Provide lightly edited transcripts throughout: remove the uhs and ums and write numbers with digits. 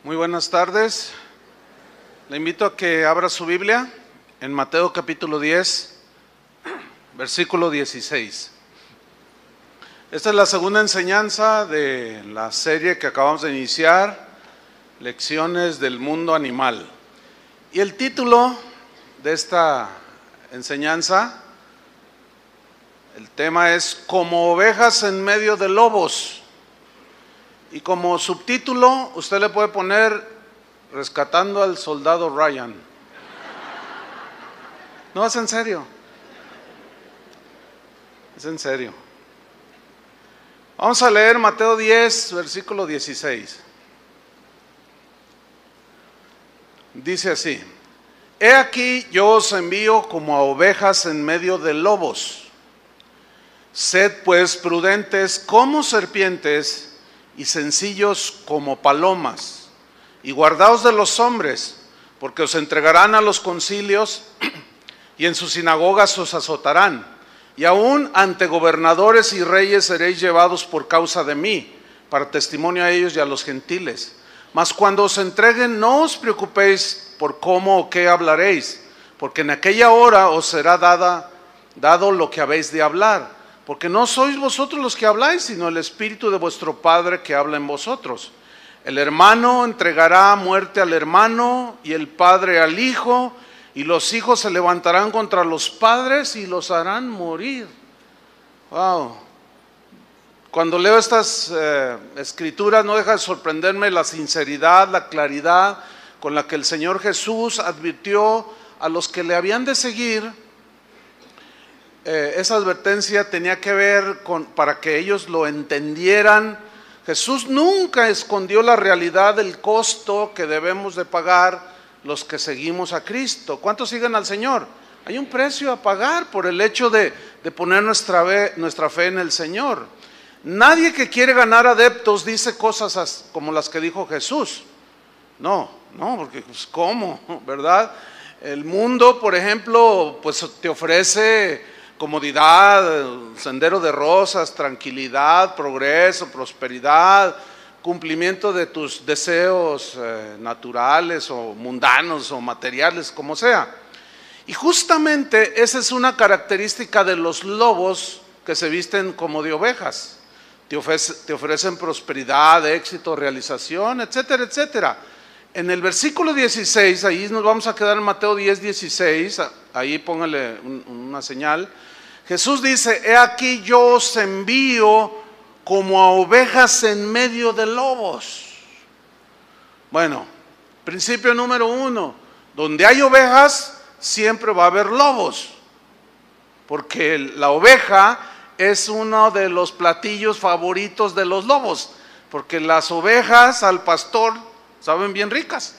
Muy buenas tardes. Le invito a que abra su Biblia en Mateo capítulo 10, versículo 16. Esta es la segunda enseñanza de la serie que acabamos de iniciar, Lecciones del Mundo Animal. Y el título de esta enseñanza, el tema es Como ovejas en medio de lobos. Y como subtítulo, usted le puede poner Rescatando al soldado Ryan. No, es en serio. Es en serio. Vamos a leer Mateo 10, versículo 16. Dice así: He aquí yo os envío como a ovejas en medio de lobos. Sed pues prudentes como serpientes y sencillos como palomas, y guardaos de los hombres, porque os entregarán a los concilios, y en sus sinagogas os azotarán, y aún ante gobernadores y reyes seréis llevados por causa de mí, para testimonio a ellos y a los gentiles. Mas cuando os entreguen, no os preocupéis por cómo o qué hablaréis, porque en aquella hora os será dado lo que habéis de hablar. Porque no sois vosotros los que habláis, sino el Espíritu de vuestro Padre que habla en vosotros. El hermano entregará muerte al hermano, y el padre al hijo, y los hijos se levantarán contra los padres y los harán morir. Wow. Cuando leo estas escrituras no deja de sorprenderme la sinceridad, la claridad con la que el Señor Jesús advirtió a los que le habían de seguir. Esa advertencia tenía que ver para que ellos lo entendieran. Jesús nunca escondió la realidad del costo que debemos de pagar los que seguimos a Cristo. ¿Cuántos siguen al Señor? Hay un precio a pagar por el hecho de poner nuestra fe en el Señor. Nadie que quiere ganar adeptos dice cosas como las que dijo Jesús. No, porque pues, ¿cómo? ¿Verdad? El mundo, por ejemplo, pues te ofrece comodidad, sendero de rosas, tranquilidad, progreso, prosperidad, cumplimiento de tus deseos naturales o mundanos o materiales, como sea. Y justamente esa es una característica de los lobos que se visten como de ovejas. Te ofrecen prosperidad, éxito, realización, etcétera, etcétera. En el versículo 16, ahí nos vamos a quedar en Mateo 10, 16, ahí póngale una señal. Jesús dice: he aquí yo os envío como a ovejas en medio de lobos. Bueno, principio número 1, donde hay ovejas siempre va a haber lobos, porque la oveja es uno de los platillos favoritos de los lobos, porque las ovejas al pastor saben bien ricas.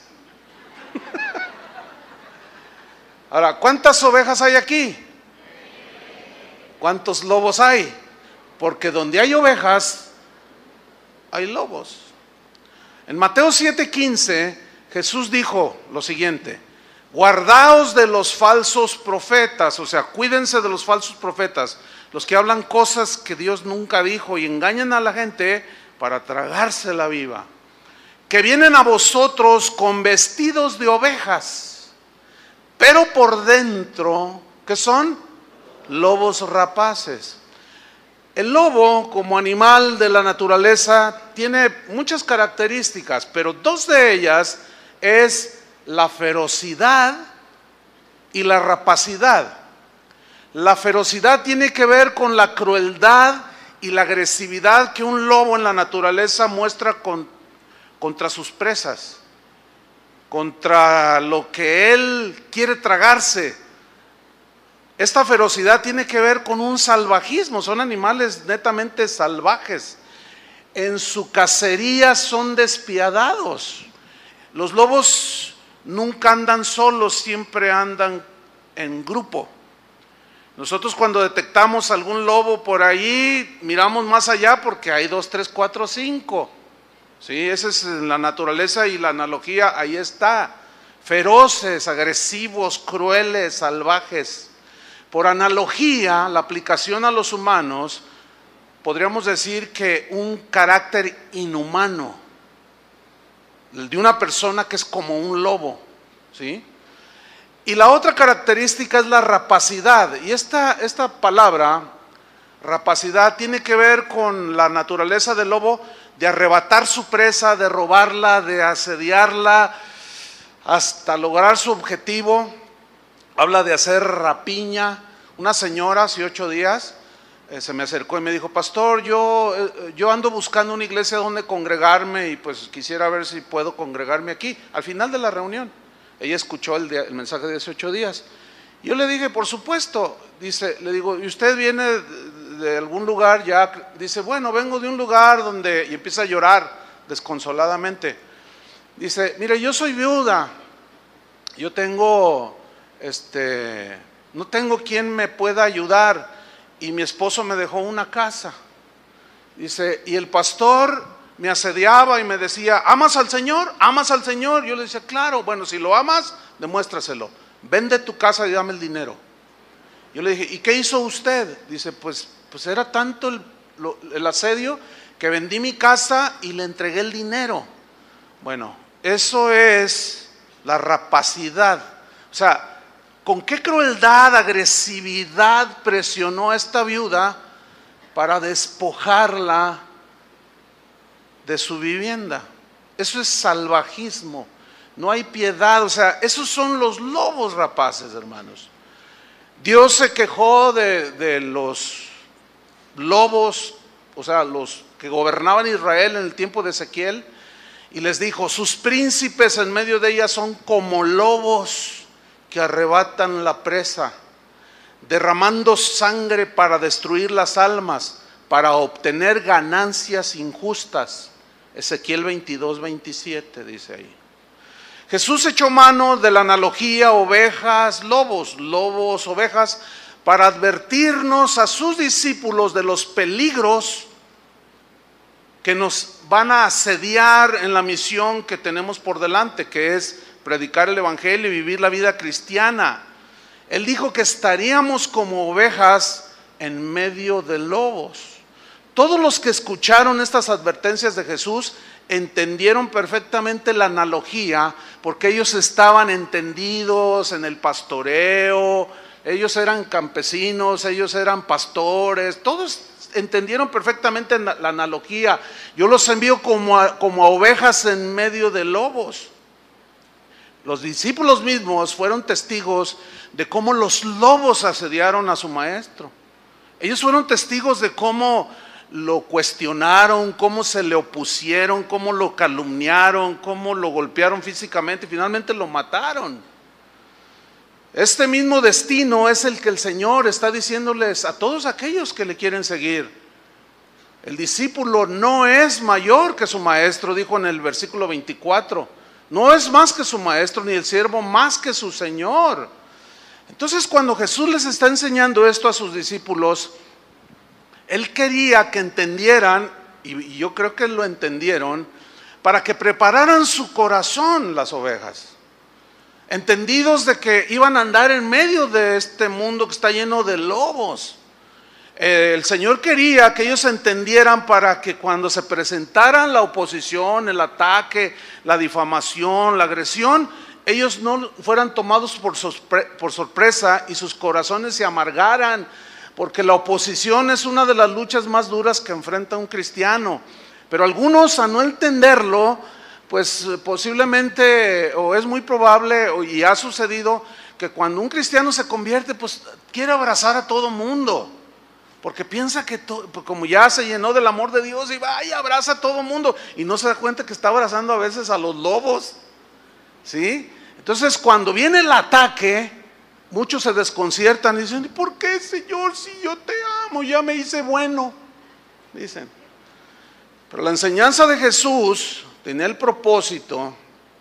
Ahora, ¿cuántas ovejas hay aquí? ¿Cuántos lobos hay? Porque donde hay ovejas, hay lobos. En Mateo 7:15, Jesús dijo lo siguiente: guardaos de los falsos profetas, o sea, cuídense de los falsos profetas, los que hablan cosas que Dios nunca dijo y engañan a la gente para tragársela viva, que vienen a vosotros con vestidos de ovejas, pero por dentro, ¿qué son? Lobos rapaces. El lobo, como animal de la naturaleza, tiene muchas características, pero dos de ellas es la ferocidad y la rapacidad. La ferocidad tiene que ver con la crueldad y la agresividad que un lobo en la naturaleza muestra contra sus presas, contra lo que él quiere tragarse. Esta ferocidad tiene que ver con un salvajismo, son animales netamente salvajes. En su cacería son despiadados. Los lobos nunca andan solos, siempre andan en grupo. Nosotros cuando detectamos algún lobo por ahí, miramos más allá porque hay 2, 3, 4, 5. Sí, esa es la naturaleza y la analogía, ahí está. Feroces, agresivos, crueles, salvajes. Por analogía, la aplicación a los humanos, podríamos decir que un carácter inhumano. el de una persona que es como un lobo, ¿sí? Y la otra característica es la rapacidad. Y esta palabra, rapacidad, tiene que ver con la naturaleza del lobo de arrebatar su presa, de robarla, de asediarla hasta lograr su objetivo. Habla de hacer rapiña. Una señora hace 8 días se me acercó y me dijo: pastor, yo ando buscando una iglesia donde congregarme y pues quisiera ver si puedo congregarme aquí. Al final de la reunión, ella escuchó el mensaje de hace 8 días. Yo le dije: por supuesto. Le digo: ¿y usted viene de algún lugar ya? Dice: bueno, vengo de un lugar donde... Y empieza a llorar desconsoladamente. Dice: mire, yo soy viuda, yo tengo, no tengo quien me pueda ayudar y mi esposo me dejó una casa. Dice: y el pastor me asediaba y me decía: ¿amas al Señor? ¿Amas al Señor? Yo le decía: claro. Bueno, si lo amas, demuéstraselo. Vende tu casa y dame el dinero. Yo le dije: ¿y qué hizo usted? Dice: pues era tanto el asedio que vendí mi casa y le entregué el dinero. Bueno, eso es la rapacidad. O sea, ¿con qué crueldad, agresividad presionó a esta viuda para despojarla de su vivienda? Eso es salvajismo. No hay piedad. O sea, esos son los lobos rapaces, hermanos. Dios se quejó de los lobos, o sea, los que gobernaban Israel en el tiempo de Ezequiel, y les dijo: sus príncipes en medio de ella son como lobos que arrebatan la presa, derramando sangre para destruir las almas, para obtener ganancias injustas. Ezequiel 22:27 dice ahí. Jesús echó mano de la analogía ovejas, lobos, ovejas, para advertirnos a sus discípulos de los peligros que nos van a asediar en la misión que tenemos por delante, que es predicar el evangelio y vivir la vida cristiana. Él dijo que estaríamos como ovejas en medio de lobos. Todos los que escucharon estas advertencias de Jesús entendieron perfectamente la analogía, porque ellos estaban entendidos en el pastoreo, ellos eran campesinos, ellos eran pastores, todos entendieron perfectamente la analogía. Yo los envío como a ovejas en medio de lobos. Los discípulos mismos fueron testigos de cómo los lobos asediaron a su maestro. Ellos fueron testigos de cómo lo cuestionaron, cómo se le opusieron, cómo lo calumniaron, cómo lo golpearon físicamente y finalmente lo mataron. Este mismo destino es el que el Señor está diciéndoles a todos aquellos que le quieren seguir. El discípulo no es mayor que su maestro, dijo en el versículo 24. No es más que su maestro, ni el siervo más que su Señor. Entonces, cuando Jesús les está enseñando esto a sus discípulos, Él quería que entendieran, y yo creo que lo entendieron, para que prepararan su corazón las ovejas, entendidos de que iban a andar en medio de este mundo que está lleno de lobos. El Señor quería que ellos entendieran para que cuando se presentaran la oposición, el ataque, la difamación, la agresión, ellos no fueran tomados por sorpresa y sus corazones se amargaran. Porque la oposición es una de las luchas más duras que enfrenta un cristiano. Pero algunos, a no entenderlo, pues posiblemente, o es muy probable, y ha sucedido, que cuando un cristiano se convierte, pues quiere abrazar a todo mundo. Porque piensa que como ya se llenó del amor de Dios, y vaya, abraza a todo mundo. Y no se da cuenta que está abrazando a veces a los lobos. ¿Sí? Entonces, cuando viene el ataque, muchos se desconciertan y dicen: ¿por qué, Señor, si yo te amo, ya me hice bueno? Dicen. Pero la enseñanza de Jesús tenía el propósito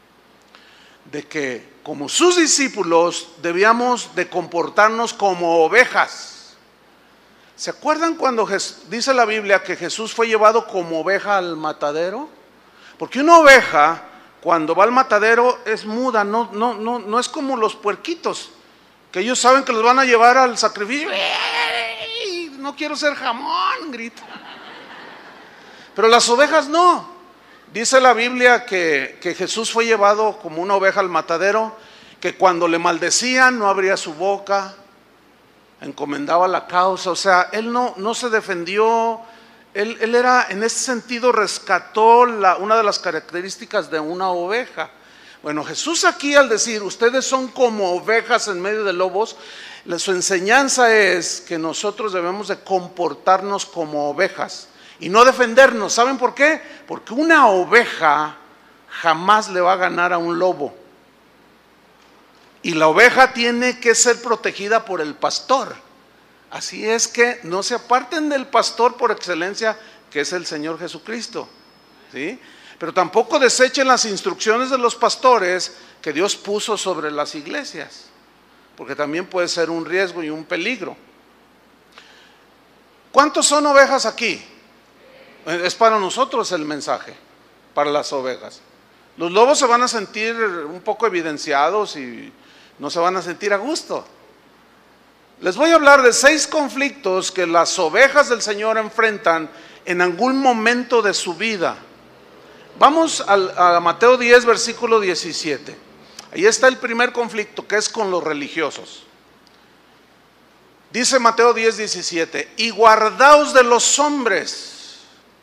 de que como sus discípulos debíamos de comportarnos como ovejas. ¿Se acuerdan cuando dice la Biblia que Jesús fue llevado como oveja al matadero? Porque una oveja, cuando va al matadero, es muda, no es como los puerquitos, que ellos saben que los van a llevar al sacrificio. ¡Ey! No quiero ser jamón, grita. Pero las ovejas no. Dice la Biblia que Jesús fue llevado como una oveja al matadero, que cuando le maldecían no abría su boca, encomendaba la causa, o sea, él no se defendió, él era, en ese sentido rescató una de las características de una oveja. Bueno, Jesús aquí al decir, ustedes son como ovejas en medio de lobos, su enseñanza es que nosotros debemos de comportarnos como ovejas y no defendernos. ¿Saben por qué? Porque una oveja jamás le va a ganar a un lobo. Y la oveja tiene que ser protegida por el pastor. Así es que no se aparten del pastor por excelencia, que es el Señor Jesucristo, ¿sí? Pero tampoco desechen las instrucciones de los pastores que Dios puso sobre las iglesias, porque también puede ser un riesgo y un peligro. ¿Cuántos son ovejas aquí? Es para nosotros el mensaje, para las ovejas. Los lobos se van a sentir un poco evidenciados y no se van a sentir a gusto. Les voy a hablar de 6 conflictos que las ovejas del Señor enfrentan en algún momento de su vida. Vamos a Mateo 10, versículo 17. Ahí está el primer conflicto, que es con los religiosos. Dice Mateo 10, 17: y guardaos de los hombres,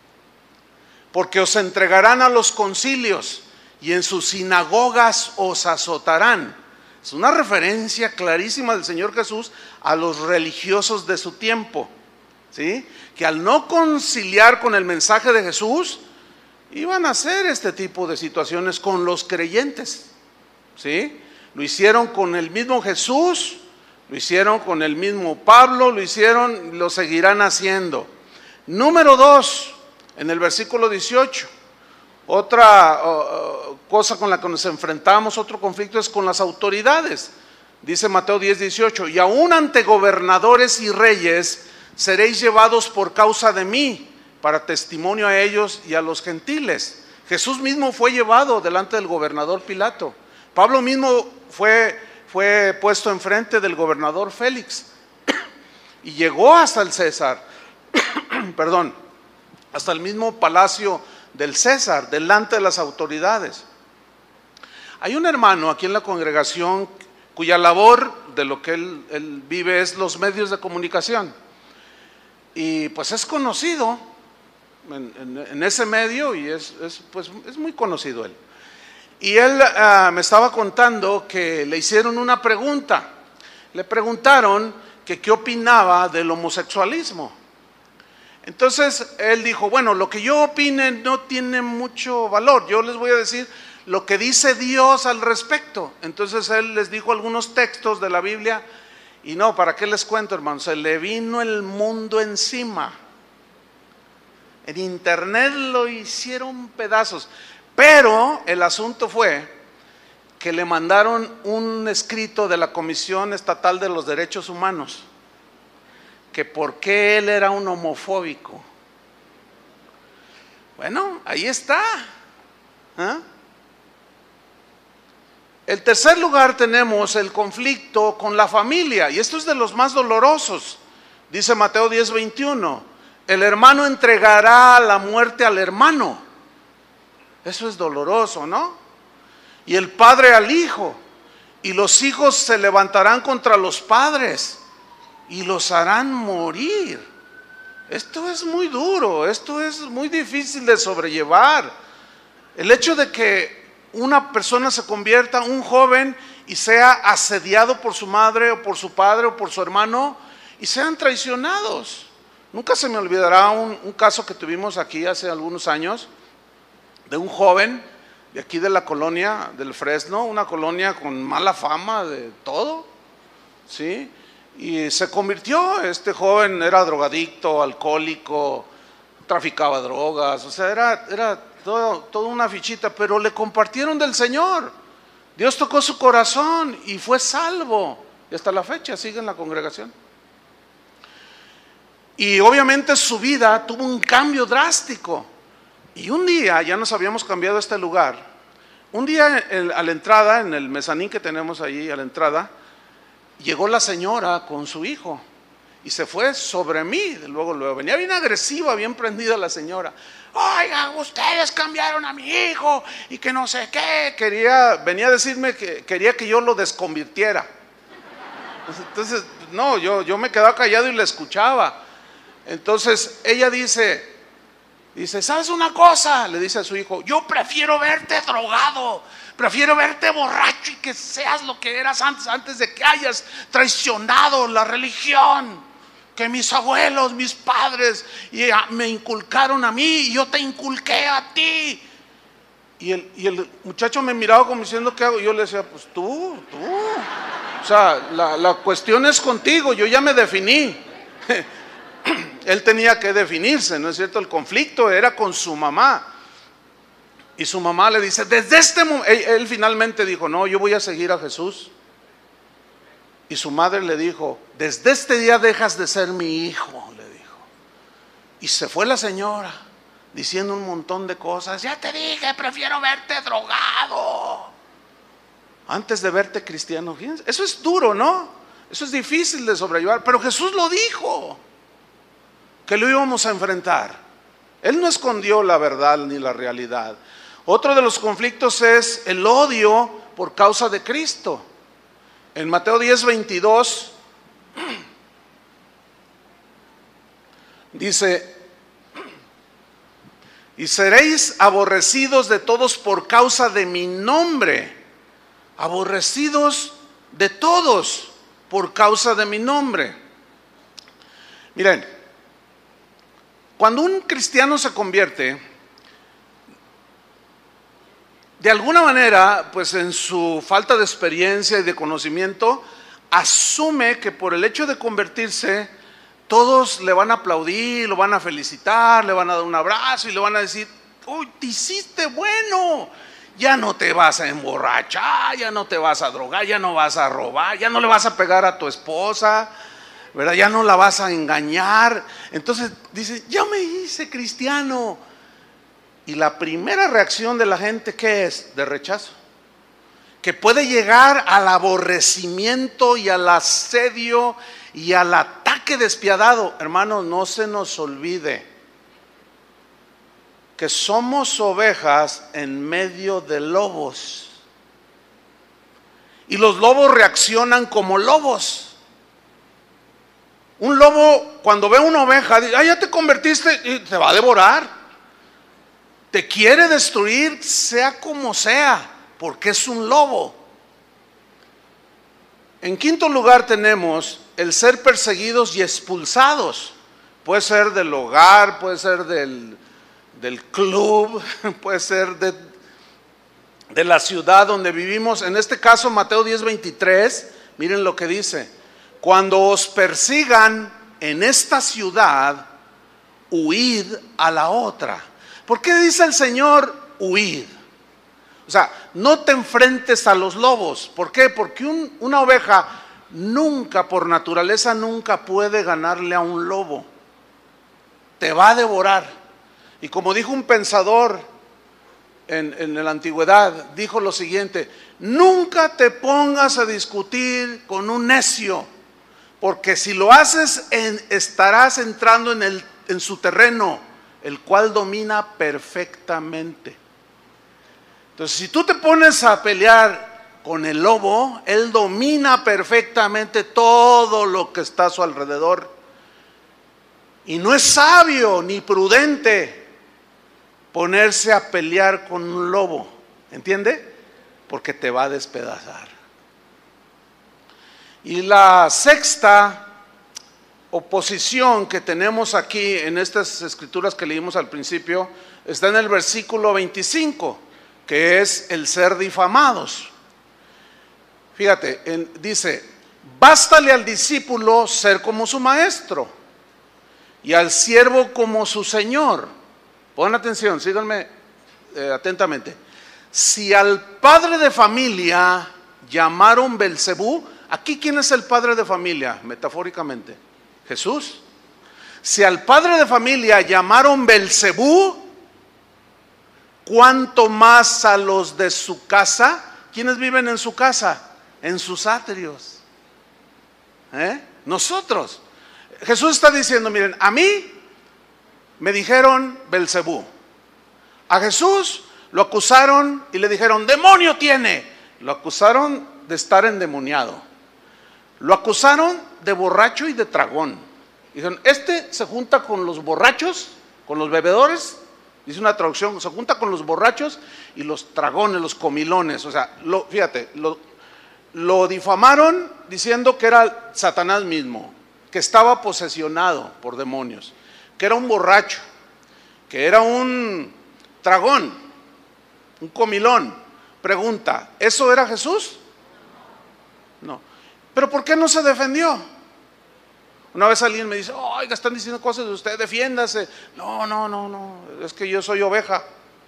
porque os entregarán a los concilios y en sus sinagogas os azotarán. Es una referencia clarísima del Señor Jesús a los religiosos de su tiempo, ¿sí? Que al no conciliar con el mensaje de Jesús, iban a hacer este tipo de situaciones con los creyentes, ¿sí? Lo hicieron con el mismo Jesús, lo hicieron con el mismo Pablo, lo seguirán haciendo. Número 2, en el versículo 18. Otra cosa con la que nos enfrentamos, otro conflicto, es con las autoridades. Dice Mateo 10, 18: y aún ante gobernadores y reyes seréis llevados por causa de mí, para testimonio a ellos y a los gentiles. Jesús mismo fue llevado delante del gobernador Pilato. Pablo mismo fue puesto enfrente del gobernador Félix y llegó hasta el César, perdón, hasta el mismo palacio del César, delante de las autoridades. Hay un hermano aquí en la congregación cuya labor de lo que él vive es los medios de comunicación, y pues es conocido en ese medio, y es muy conocido él. Y él me estaba contando que le hicieron una pregunta. Le preguntaron que qué opinaba del homosexualismo. Entonces él dijo, bueno, lo que yo opine no tiene mucho valor, yo les voy a decir lo que dice Dios al respecto. Entonces él les dijo algunos textos de la Biblia, y no, ¿para qué les cuento, hermano? Se le vino el mundo encima. En internet lo hicieron pedazos, pero el asunto fue que le mandaron un escrito de la Comisión Estatal de los Derechos Humanos, que por qué él era un homofóbico. Bueno, ahí está. En tercer lugar tenemos el conflicto con la familia, y esto es de los más dolorosos. Dice Mateo 10, 21: el hermano entregará a la muerte al hermano. Eso es doloroso, ¿no? Y el padre al hijo, y los hijos se levantarán contra los padres y los harán morir. Esto es muy duro, esto es muy difícil de sobrellevar. El hecho de que una persona se convierta, un joven, y sea asediado por su madre o por su padre o por su hermano, y sean traicionados. Nunca se me olvidará un caso que tuvimos aquí hace algunos años, de un joven de aquí de la colonia del Fresno, una colonia con mala fama de todo, ¿sí? Y se convirtió, este joven era drogadicto, alcohólico, traficaba drogas, o sea, era todo una fichita, pero le compartieron del Señor. Dios tocó su corazón y fue salvo, y hasta la fecha sigue en la congregación. Y obviamente su vida tuvo un cambio drástico. Y un día, ya nos habíamos cambiado a este lugar, un día a la entrada, en el mezanín que tenemos ahí a la entrada, llegó la señora con su hijo Y se fue sobre mí, luego. Venía bien agresiva, bien prendida la señora. Oiga, ustedes cambiaron a mi hijo y que no sé qué. Venía a decirme que quería que yo lo desconvirtiera. Entonces, no, yo me quedaba callado y la escuchaba. Entonces ella dice, ¿sabes una cosa? Le dice a su hijo, yo prefiero verte drogado, prefiero verte borracho y que seas lo que eras antes de que hayas traicionado la religión que mis abuelos, mis padres me inculcaron a mí y yo te inculqué a ti. Y el muchacho me miraba como diciendo, ¿qué hago? Yo le decía, pues tú. O sea, la cuestión es contigo, yo ya me definí. Él tenía que definirse, ¿no es cierto? El conflicto era con su mamá. Y su mamá le dice, desde este momento, él finalmente dijo, no, yo voy a seguir a Jesús. Y su madre le dijo, desde este día dejas de ser mi hijo, le dijo. Y se fue la señora diciendo un montón de cosas. Ya te dije, prefiero verte drogado antes de verte cristiano. Fíjense, eso es duro, ¿no? Eso es difícil de sobrellevar, pero Jesús lo dijo, que lo íbamos a enfrentar. Él no escondió la verdad ni la realidad. Otro de los conflictos es el odio por causa de Cristo. En Mateo 10:22 dice, y seréis aborrecidos de todos por causa de mi nombre. Aborrecidos de todos por causa de mi nombre. Miren, cuando un cristiano se convierte, de alguna manera, pues en su falta de experiencia y de conocimiento, asume que por el hecho de convertirse, todos le van a aplaudir, lo van a felicitar, le van a dar un abrazo y le van a decir, uy, te hiciste bueno, ya no te vas a emborrachar, ya no te vas a drogar, ya no vas a robar, ya no le vas a pegar a tu esposa, ¿verdad? Ya no la vas a engañar. Entonces dice, ya me hice cristiano. Y la primera reacción de la gente, ¿qué es? De rechazo. Que puede llegar al aborrecimiento y al asedio y al ataque despiadado. Hermanos, no se nos olvide que somos ovejas en medio de lobos. Y los lobos reaccionan como lobos. Un lobo, cuando ve una oveja, dice, ya te convertiste, y te va a devorar. Te quiere destruir, sea como sea, porque es un lobo. En quinto lugar tenemos el ser perseguidos y expulsados. Puede ser del hogar, puede ser del club, puede ser de la ciudad donde vivimos. En este caso, Mateo 10:23, miren lo que dice. Cuando os persigan en esta ciudad, huid a la otra. ¿Por qué dice el Señor huid? O sea, no te enfrentes a los lobos. ¿Por qué? Porque una oveja nunca, por naturaleza, nunca puede ganarle a un lobo. Te va a devorar. Y como dijo un pensador en la antigüedad, dijo lo siguiente: nunca te pongas a discutir con un necio, porque si lo haces estarás entrando en su terreno, el cual domina perfectamente. Entonces, si tú te pones a pelear con el lobo, él domina perfectamente todo lo que está a su alrededor. Y no es sabio ni prudente ponerse a pelear con un lobo, ¿entiende? Porque te va a despedazar. Y la sexta oposición que tenemos aquí en estas escrituras que leímos al principio está en el versículo 25, que es el ser difamados. Fíjate, dice, bástale al discípulo ser como su maestro y al siervo como su señor. Pongan atención, síganme atentamente. Si al padre de familia llamaron Belcebú, aquí ¿quién es el padre de familia? Metafóricamente, Jesús. Si al padre de familia llamaron Belcebú, ¿cuánto más a los de su casa? ¿Quiénes viven en su casa? En sus atrios. Nosotros. Jesús está diciendo, miren, a mí me dijeron Belcebú. A Jesús lo acusaron y le dijeron, demonio tiene. Lo acusaron de estar endemoniado. Lo acusaron de borracho y de tragón. Dijeron, este se junta con los borrachos, con los bebedores. Dice una traducción, se junta con los borrachos y los tragones, los comilones. O sea, fíjate, lo difamaron diciendo que era Satanás mismo, que estaba posesionado por demonios, que era un borracho, que era un tragón, un comilón. Pregunta, ¿eso era Jesús? No. ¿Pero por qué no se defendió? Una vez alguien me dice, oiga, están diciendo cosas de usted, defiéndase. No, es que yo soy oveja.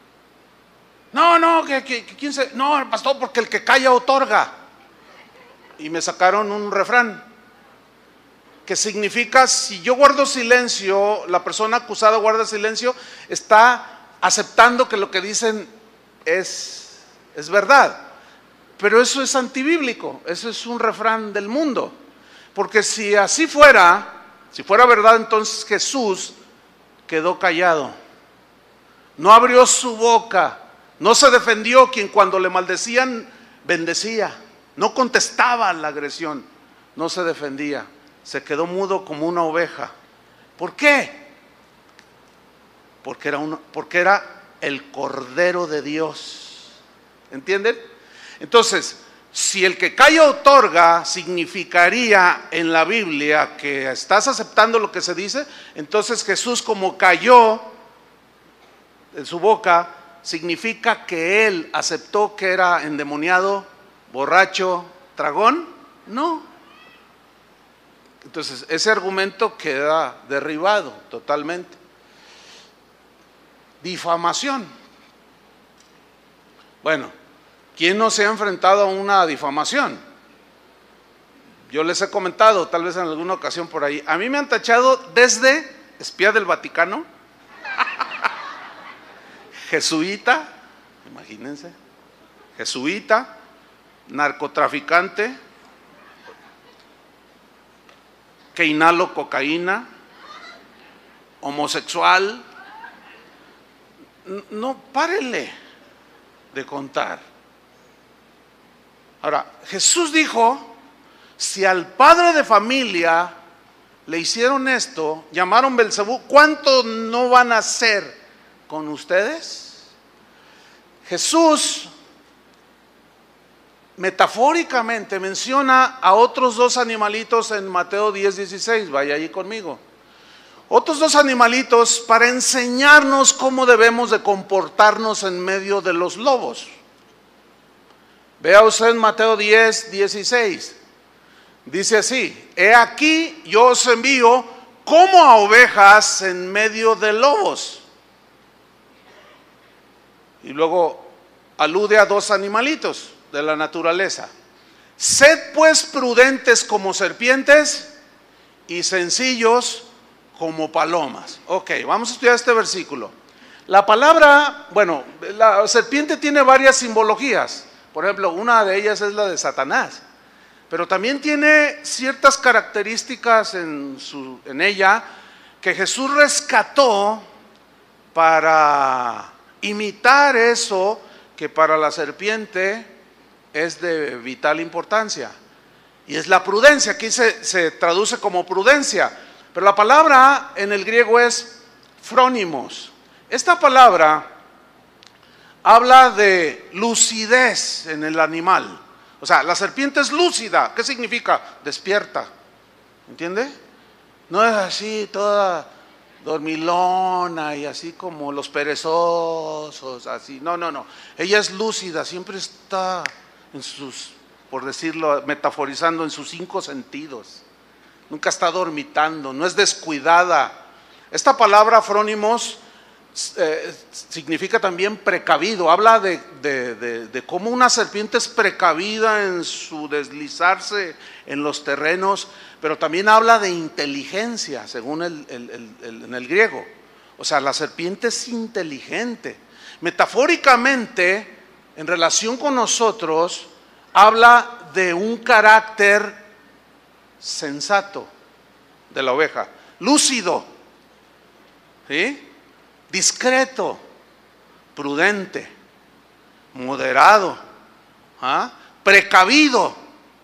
No, ¿quién se...? No, pastor, porque el que calla otorga. Y me sacaron un refrán que significa, si yo guardo silencio, la persona acusada guarda silencio, está aceptando que lo que dicen es verdad. Pero eso es antibíblico, eso es un refrán del mundo. Porque si así fuera, si fuera verdad, entonces Jesús quedó callado. No abrió su boca, no se defendió, quien cuando le maldecían, bendecía. No contestaba la agresión, no se defendía. Se quedó mudo como una oveja. ¿Por qué? Porque era el Cordero de Dios. ¿Entienden? Entonces, si el que calla otorga significaría en la Biblia que estás aceptando lo que se dice, entonces Jesús, como cayó en su boca, significa que él aceptó que era endemoniado, borracho, tragón. No. Entonces ese argumento queda derribado totalmente. Difamación. Bueno, ¿quién no se ha enfrentado a una difamación? Yo les he comentado, tal vez en alguna ocasión por ahí, a mí me han tachado desde espía del Vaticano, jesuita, imagínense, jesuita, narcotraficante, que inhalo cocaína, homosexual. No, párenle de contar. Ahora, Jesús dijo, si al padre de familia le hicieron esto, llamaron Belcebú, ¿cuánto no van a hacer con ustedes? Jesús metafóricamente menciona a otros dos animalitos en Mateo 10:16, vaya allí conmigo. Otros dos animalitos para enseñarnos cómo debemos de comportarnos en medio de los lobos. Vea usted en Mateo 10:16. Dice así, he aquí yo os envío como a ovejas en medio de lobos. Y luego alude a dos animalitos de la naturaleza. Sed pues prudentes como serpientes y sencillos como palomas. Ok, vamos a estudiar este versículo. La palabra, bueno, la serpiente tiene varias simbologías. Por ejemplo, una de ellas es la de Satanás, pero también tiene ciertas características en ella que Jesús rescató para imitar eso que para la serpiente es de vital importancia, y es la prudencia. Aquí se traduce como prudencia, pero la palabra en el griego es frónimos. Esta palabra habla de lucidez en el animal. O sea, la serpiente es lúcida. ¿Qué significa? Despierta. ¿Entiende? No es así toda dormilona y así como los perezosos, así. No. Ella es lúcida, siempre está en sus, por decirlo, metaforizando, en sus 5 sentidos. Nunca está dormitando, no es descuidada. Esta palabra frónimos significa también precavido. Habla de cómo una serpiente es precavida en su deslizarse en los terrenos, pero también habla de inteligencia, según en el griego. O sea, la serpiente es inteligente. Metafóricamente, en relación con nosotros, habla de un carácter sensato. de la oveja. Lúcido, ¿sí? Discreto, prudente, moderado, ¿ah? Precavido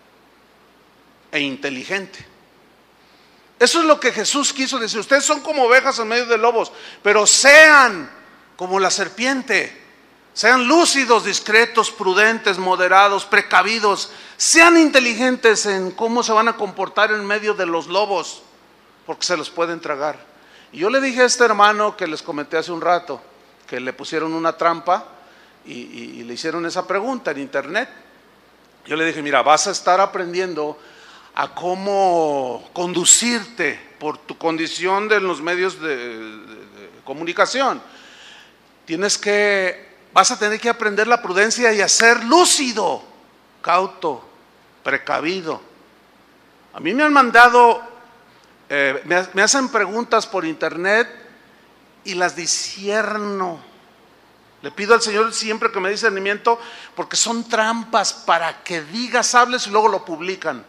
e inteligente. Eso es lo que Jesús quiso decir. Ustedes son como ovejas en medio de lobos, pero sean como la serpiente. Sean lúcidos, discretos, prudentes, moderados, precavidos. Sean inteligentes en cómo se van a comportar en medio de los lobos, porque se los pueden tragar. Y yo le dije a este hermano que les comenté hace un rato, que le pusieron una trampa y le hicieron esa pregunta en internet. Yo le dije, mira, vas a estar aprendiendo a cómo conducirte por tu condición de los medios de comunicación. Vas a tener que aprender la prudencia y a ser lúcido, cauto, precavido. A mí me han mandado, me hacen preguntas por internet y las discierno. Le pido al Señor siempre que me dé discernimiento, porque son trampas para que digas, hables y luego lo publican.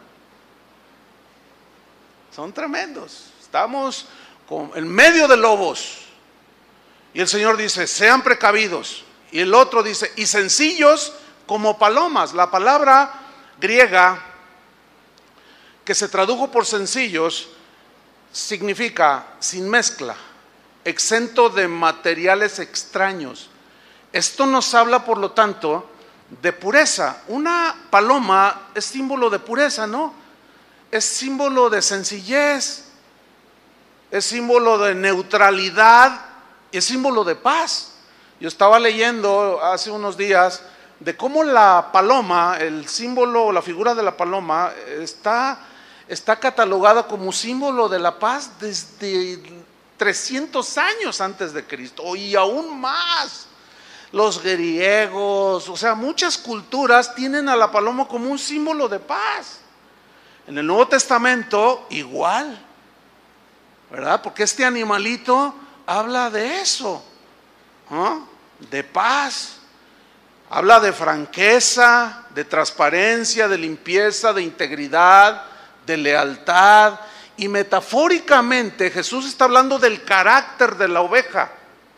Son tremendos. Estamos en medio de lobos. Y el Señor dice, sean precavidos. Y el otro dice, y sencillos como palomas. La palabra griega que se tradujo por sencillos significa sin mezcla, exento de materiales extraños. Esto nos habla, por lo tanto, de pureza. Una paloma es símbolo de pureza, ¿no? Es símbolo de sencillez, es símbolo de neutralidad, es símbolo de paz. Yo estaba leyendo hace unos días de cómo la paloma, el símbolo, la figura de la paloma está catalogada como símbolo de la paz desde 300 años antes de Cristo y aún más. Los griegos, o sea, muchas culturas tienen a la paloma como un símbolo de paz. En el Nuevo Testamento igual, ¿verdad? Porque este animalito habla de eso, ¿no? De paz, habla de franqueza, de transparencia, de limpieza, de integridad, de lealtad. Y metafóricamente Jesús está hablando del carácter de la oveja.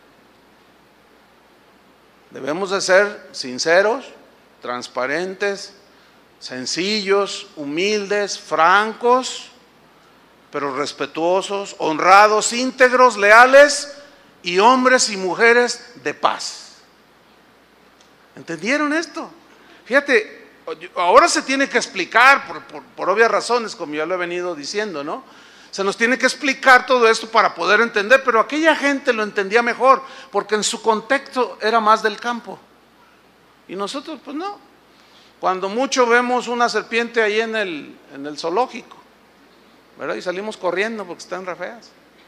Debemos de ser sinceros, transparentes, sencillos, humildes, francos, pero respetuosos, honrados, íntegros, leales y hombres y mujeres de paz. ¿Entendieron esto? Fíjate, ahora se tiene que explicar por obvias razones, como ya lo he venido diciendo, ¿no? Se nos tiene que explicar todo esto para poder entender, pero aquella gente lo entendía mejor, porque en su contexto era más del campo. Y nosotros, pues no. Cuando mucho vemos una serpiente ahí en el zoológico, ¿verdad? Y salimos corriendo porque están re feas.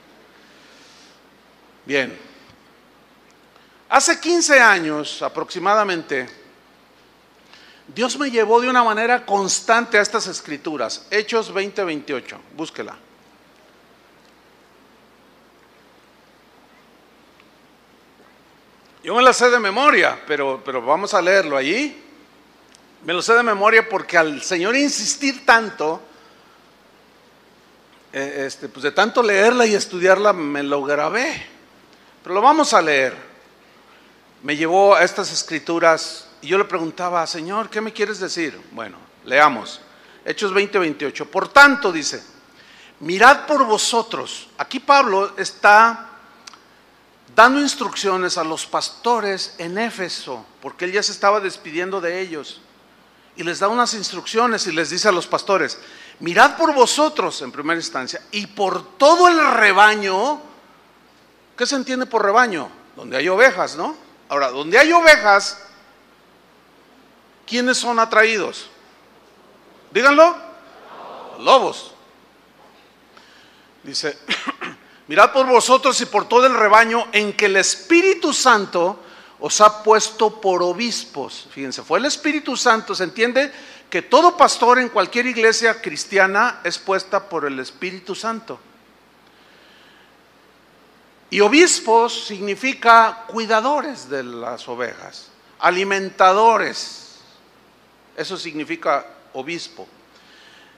Bien. Hace 15 años aproximadamente, Dios me llevó de una manera constante a estas escrituras. Hechos 20:28, búsquela. Yo me la sé de memoria, pero vamos a leerlo allí. Me lo sé de memoria porque al Señor insistir tanto, pues de tanto leerla y estudiarla me lo grabé. Pero lo vamos a leer. Me llevó a estas escrituras y yo le preguntaba, Señor, ¿qué me quieres decir? Bueno, leamos. Hechos 20:28. Por tanto, dice, mirad por vosotros. Aquí Pablo está dando instrucciones a los pastores en Éfeso, porque él ya se estaba despidiendo de ellos. Y les da unas instrucciones y les dice a los pastores, mirad por vosotros en primera instancia y por todo el rebaño. ¿Qué se entiende por rebaño? Donde hay ovejas, ¿no? Ahora, donde hay ovejas, ¿quiénes son atraídos? Díganlo. Lobos. Dice, mirad por vosotros y por todo el rebaño en que el Espíritu Santo os ha puesto por obispos. Fíjense, fue el Espíritu Santo. Se entiende que todo pastor en cualquier iglesia cristiana es puesta por el Espíritu Santo. Y obispos significa cuidadores de las ovejas, alimentadores. Eso significa obispo.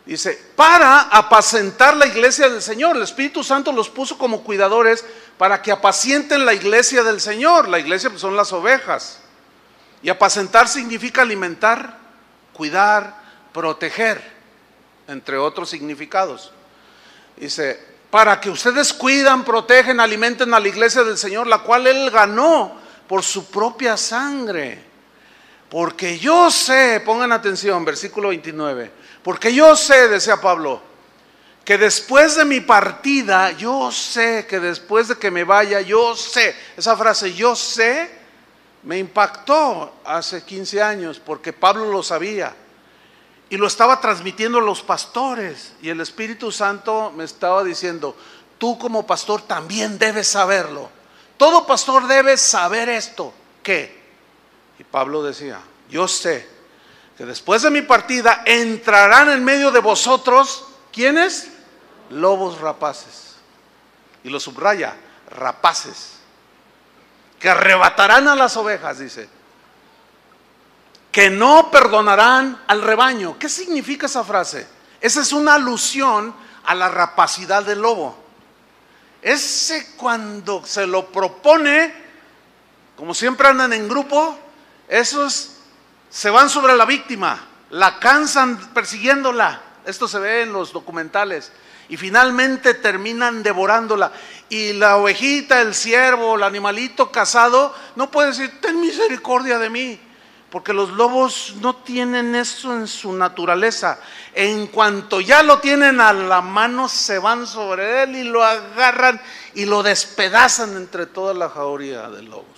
Dice, para apacentar la iglesia del Señor. El Espíritu Santo los puso como cuidadores para que apacienten la iglesia del Señor. La iglesia pues, son las ovejas. Y apacentar significa alimentar, cuidar, proteger, entre otros significados. Dice, para que ustedes cuidan, protegen, alimenten a la iglesia del Señor, la cual Él ganó por su propia sangre. Porque yo sé, pongan atención, versículo 29, porque yo sé, decía Pablo, que después de mi partida, yo sé que después de que me vaya, yo sé, esa frase yo sé, me impactó hace 15 años, porque Pablo lo sabía, y lo estaba transmitiendo a los pastores, y el Espíritu Santo me estaba diciendo, tú como pastor también debes saberlo, todo pastor debe saber esto, ¿qué? Y Pablo decía, yo sé que después de mi partida entrarán en medio de vosotros, ¿quiénes? Lobos rapaces. Y lo subraya, rapaces, que arrebatarán a las ovejas, dice, que no perdonarán al rebaño. ¿Qué significa esa frase? Esa es una alusión a la rapacidad del lobo. Ese cuando se lo propone, como siempre andan en grupo, esos se van sobre la víctima, la cansan persiguiéndola. Esto se ve en los documentales. Y finalmente terminan devorándola. Y la ovejita, el ciervo, el animalito cazado, no puede decir, ten misericordia de mí. Porque los lobos no tienen eso en su naturaleza. En cuanto ya lo tienen a la mano, se van sobre él y lo agarran y lo despedazan entre toda la jauría de lobos.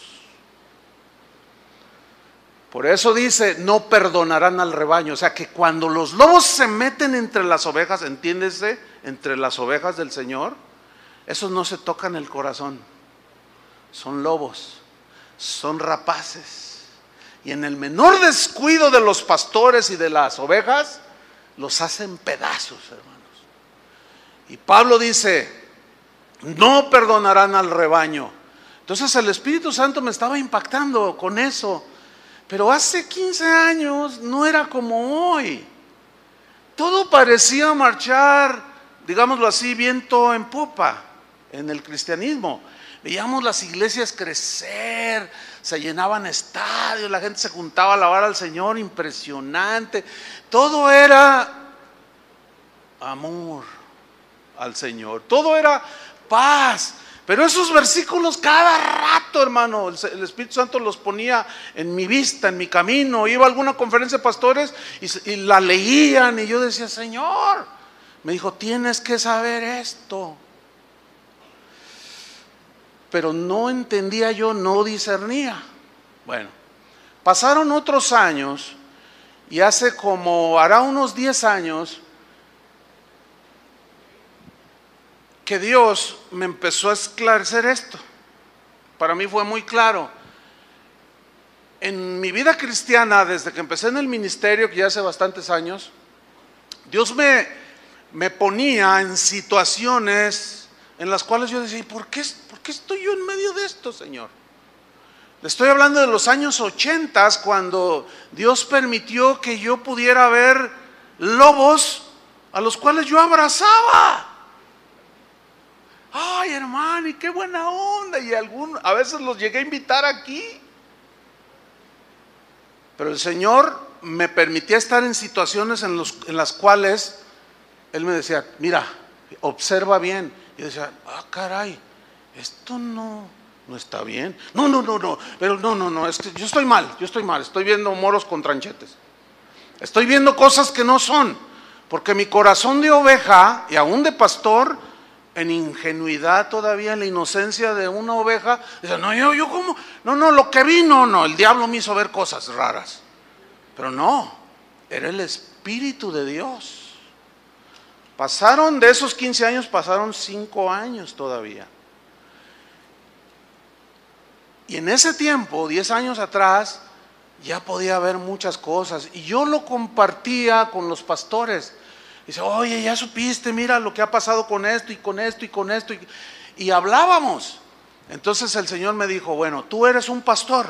Por eso dice, no perdonarán al rebaño. O sea que cuando los lobos se meten entre las ovejas, entiéndese, entre las ovejas del Señor, esos no se tocan el corazón. Son lobos, son rapaces. Y en el menor descuido de los pastores y de las ovejas, los hacen pedazos, hermanos. Y Pablo dice, no perdonarán al rebaño. Entonces el Espíritu Santo me estaba impactando con eso. Pero hace 15 años no era como hoy. Todo parecía marchar, digámoslo así, viento en popa en el cristianismo. Veíamos las iglesias crecer, se llenaban estadios, la gente se juntaba a alabar al Señor, impresionante. Todo era amor al Señor, todo era paz. Pero esos versículos cada rato, hermano, el Espíritu Santo los ponía en mi vista, en mi camino. Iba a alguna conferencia de pastores y la leían y yo decía, Señor, me dijo, tienes que saber esto. Pero no entendía yo, no discernía. Bueno, pasaron otros años y hará unos 10 años, que Dios me empezó a esclarecer esto. Para mí fue muy claro. En mi vida cristiana, desde que empecé en el ministerio, que ya hace bastantes años, Dios me ponía en situaciones en las cuales yo decía, ¿por qué estoy yo en medio de esto, Señor? Le estoy hablando de los años 80, cuando Dios permitió que yo pudiera ver lobos a los cuales yo abrazaba. Ay, hermano, y qué buena onda. Y a veces los llegué a invitar aquí. Pero el Señor me permitía estar en situaciones en las cuales Él me decía, mira, observa bien. Y yo decía, caray, esto no está bien. No, pero no, es que yo estoy mal, estoy viendo moros con tranchetes. Estoy viendo cosas que no son. Porque mi corazón de oveja y aún de pastor, en ingenuidad todavía, en la inocencia de una oveja, dice, no, yo como, no, lo que vi, no, el diablo me hizo ver cosas raras. Pero no, era el Espíritu de Dios. Pasaron de esos 15 años, pasaron 5 años todavía. Y en ese tiempo, 10 años atrás, ya podía ver muchas cosas. Y yo lo compartía con los pastores. Dice, oye, ya supiste, mira lo que ha pasado con esto y con esto y con esto. Y hablábamos. Entonces el Señor me dijo, bueno, tú eres un pastor.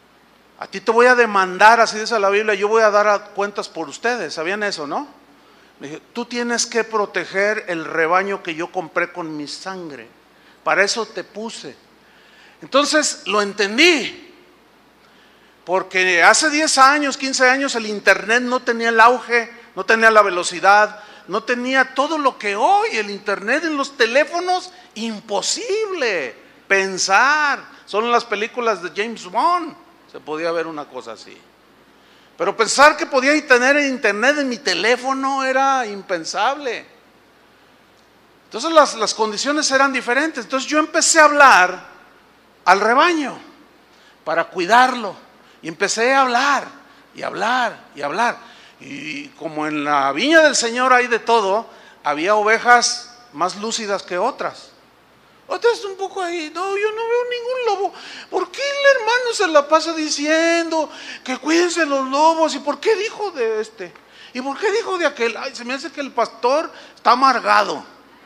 A ti te voy a demandar, así dice la Biblia, yo voy a dar cuentas por ustedes. ¿Sabían eso, no? Me dijo, tú tienes que proteger el rebaño que yo compré con mi sangre. Para eso te puse. Entonces lo entendí. Porque hace 10 años, 15 años el internet no tenía el auge, no tenía la velocidad, no tenía todo lo que hoy. El internet en los teléfonos, imposible pensar. Solo en las películas de James Bond se podía ver una cosa así. Pero pensar que podía tener internet en mi teléfono era impensable. Entonces las condiciones eran diferentes. Entonces yo empecé a hablar al rebaño para cuidarlo. Y empecé a hablar, y hablar, y hablar. Y como en la viña del Señor hay de todo, había ovejas más lúcidas que otras. Otras un poco ahí, no, yo no veo ningún lobo. ¿Por qué el hermano se la pasa diciendo que cuídense los lobos? ¿Y por qué dijo de este? ¿Y por qué dijo de aquel? Ay, se me hace que el pastor está amargado.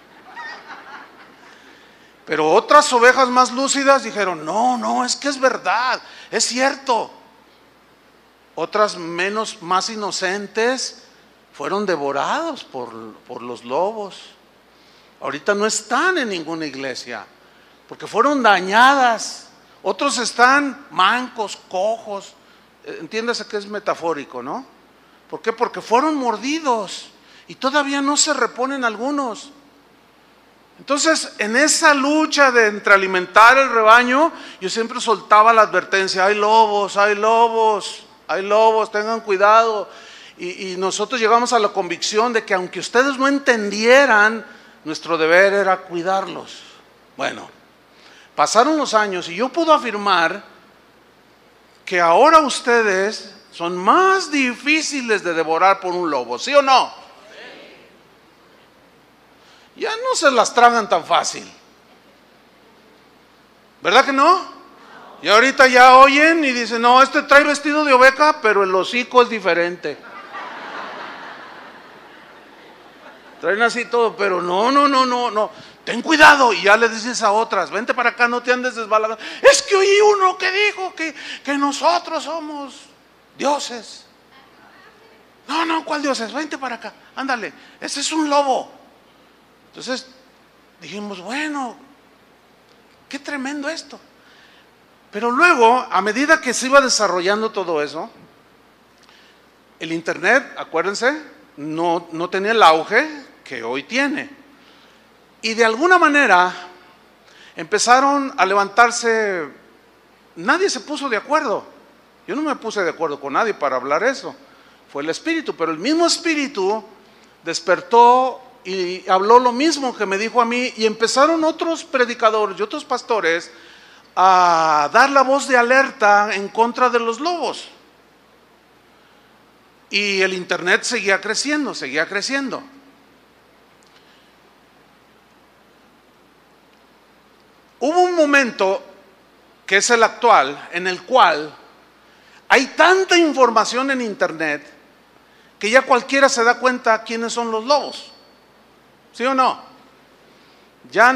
Pero otras ovejas más lúcidas dijeron, no, es que es verdad, es cierto. Otras más inocentes fueron devorados por los lobos. Ahorita no están en ninguna iglesia porque fueron dañadas. Otros están mancos, cojos. Entiéndase que es metafórico, ¿no? ¿Por qué? Porque fueron mordidos y todavía no se reponen algunos. Entonces, en esa lucha de entre alimentar el rebaño, yo siempre soltaba la advertencia, hay lobos, hay lobos, hay lobos, tengan cuidado. Y nosotros llegamos a la convicción de que aunque ustedes no entendieran, nuestro deber era cuidarlos. Bueno, pasaron los años y yo puedo afirmar que ahora ustedes son más difíciles de devorar por un lobo, ¿sí o no? Ya no se las tragan tan fácil, ¿verdad que no? Y ahorita ya oyen y dicen, no, este trae vestido de oveja, pero el hocico es diferente. Traen así todo, pero no, ten cuidado. Y ya le dices a otras, vente para acá, no te andes desbalagando. Es que oí uno que dijo que nosotros somos dioses. No, ¿cuál dioses? Vente para acá, ándale, ese es un lobo. Entonces dijimos, bueno, qué tremendo esto. Pero luego, a medida que se iba desarrollando todo eso, el internet, acuérdense, no tenía el auge que hoy tiene. Y de alguna manera empezaron a levantarse, nadie se puso de acuerdo. Yo no me puse de acuerdo con nadie para hablar eso. Fue el Espíritu, pero el mismo Espíritu despertó y habló lo mismo que me dijo a mí, y empezaron otros predicadores y otros pastores a dar la voz de alerta en contra de los lobos. Y el internet seguía creciendo. Hubo un momento, que es el actual, en el cual hay tanta información en internet que ya cualquiera se da cuenta quiénes son los lobos. ¿Sí o no? Ya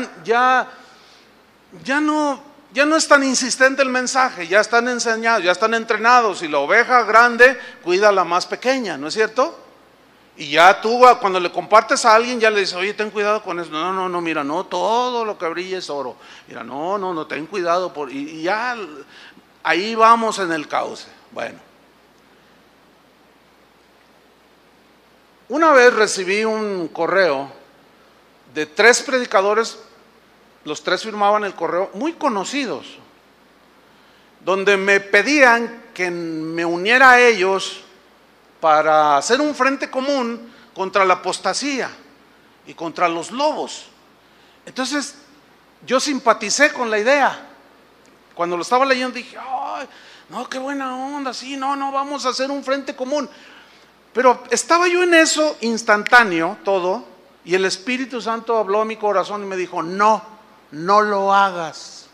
no es tan insistente el mensaje, ya están enseñados, ya están entrenados, y la oveja grande cuida a la más pequeña, ¿no es cierto? Y ya tú cuando le compartes a alguien ya le dices, oye, ten cuidado con eso. No, mira, no todo lo que brilla es oro. Mira, no, ten cuidado. Y ya ahí vamos en el cauce. Bueno. Una vez recibí un correo de 3 predicadores, los 3 firmaban el correo, muy conocidos, donde me pedían que me uniera a ellos para hacer un frente común contra la apostasía y contra los lobos. Entonces yo simpaticé con la idea. Cuando lo estaba leyendo dije, ay, no, qué buena onda, sí, no, vamos a hacer un frente común. Pero estaba yo en eso instantáneo todo, y el Espíritu Santo habló a mi corazón y me dijo, no lo hagas.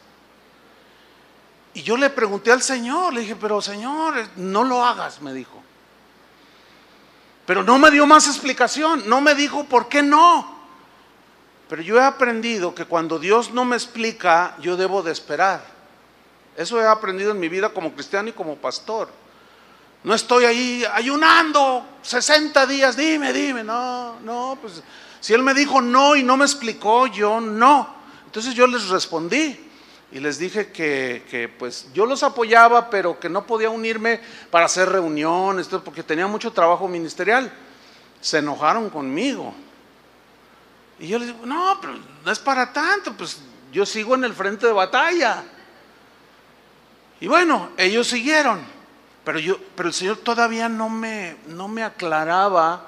Y yo le pregunté al Señor, le dije, pero Señor, no lo hagas, me dijo. Pero no me dio más explicación, no me dijo por qué no. Pero yo he aprendido que cuando Dios no me explica, yo debo de esperar. Eso he aprendido en mi vida como cristiano y como pastor. No estoy ahí ayunando 60 días, dime, no, pues si Él me dijo no y no me explicó, yo no. Entonces yo les respondí y les dije que pues yo los apoyaba, pero que no podía unirme para hacer reuniones, porque tenía mucho trabajo ministerial. Se enojaron conmigo. Y yo les digo, no, pero no es para tanto, pues yo sigo en el frente de batalla. Y bueno, ellos siguieron, pero el Señor todavía no me aclaraba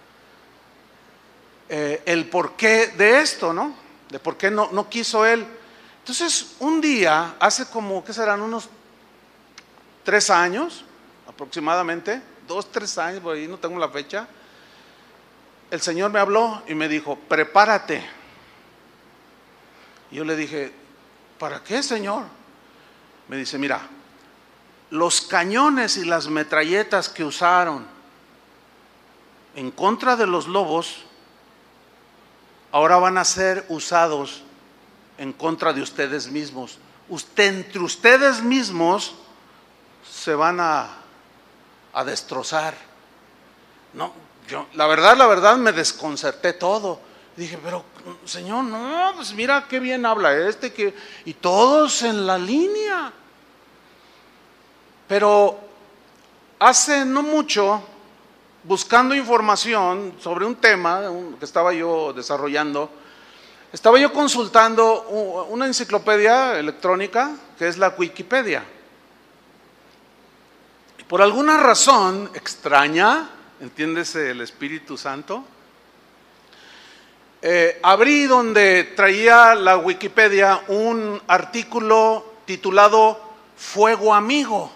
el porqué de esto, ¿no? De por qué no quiso Él. Entonces, un día, hace como, ¿qué serán? Unos 3 años, aproximadamente, 2, 3 años, por ahí no tengo la fecha. El Señor me habló y me dijo, prepárate. Y yo le dije, ¿para qué, Señor? Me dice, mira, los cañones y las metralletas que usaron en contra de los lobos, ahora van a ser usados en contra de ustedes mismos. Entre ustedes mismos se van a destrozar. No, yo, la verdad me desconcerté todo. Dije, pero Señor, no, pues mira qué bien habla y todos en la línea. Pero hace no mucho, buscando información sobre un tema que estaba yo desarrollando, estaba yo consultando una enciclopedia electrónica que es la Wikipedia. Y por alguna razón extraña, entiéndese el Espíritu Santo, abrí donde traía la Wikipedia un artículo titulado Fuego Amigo.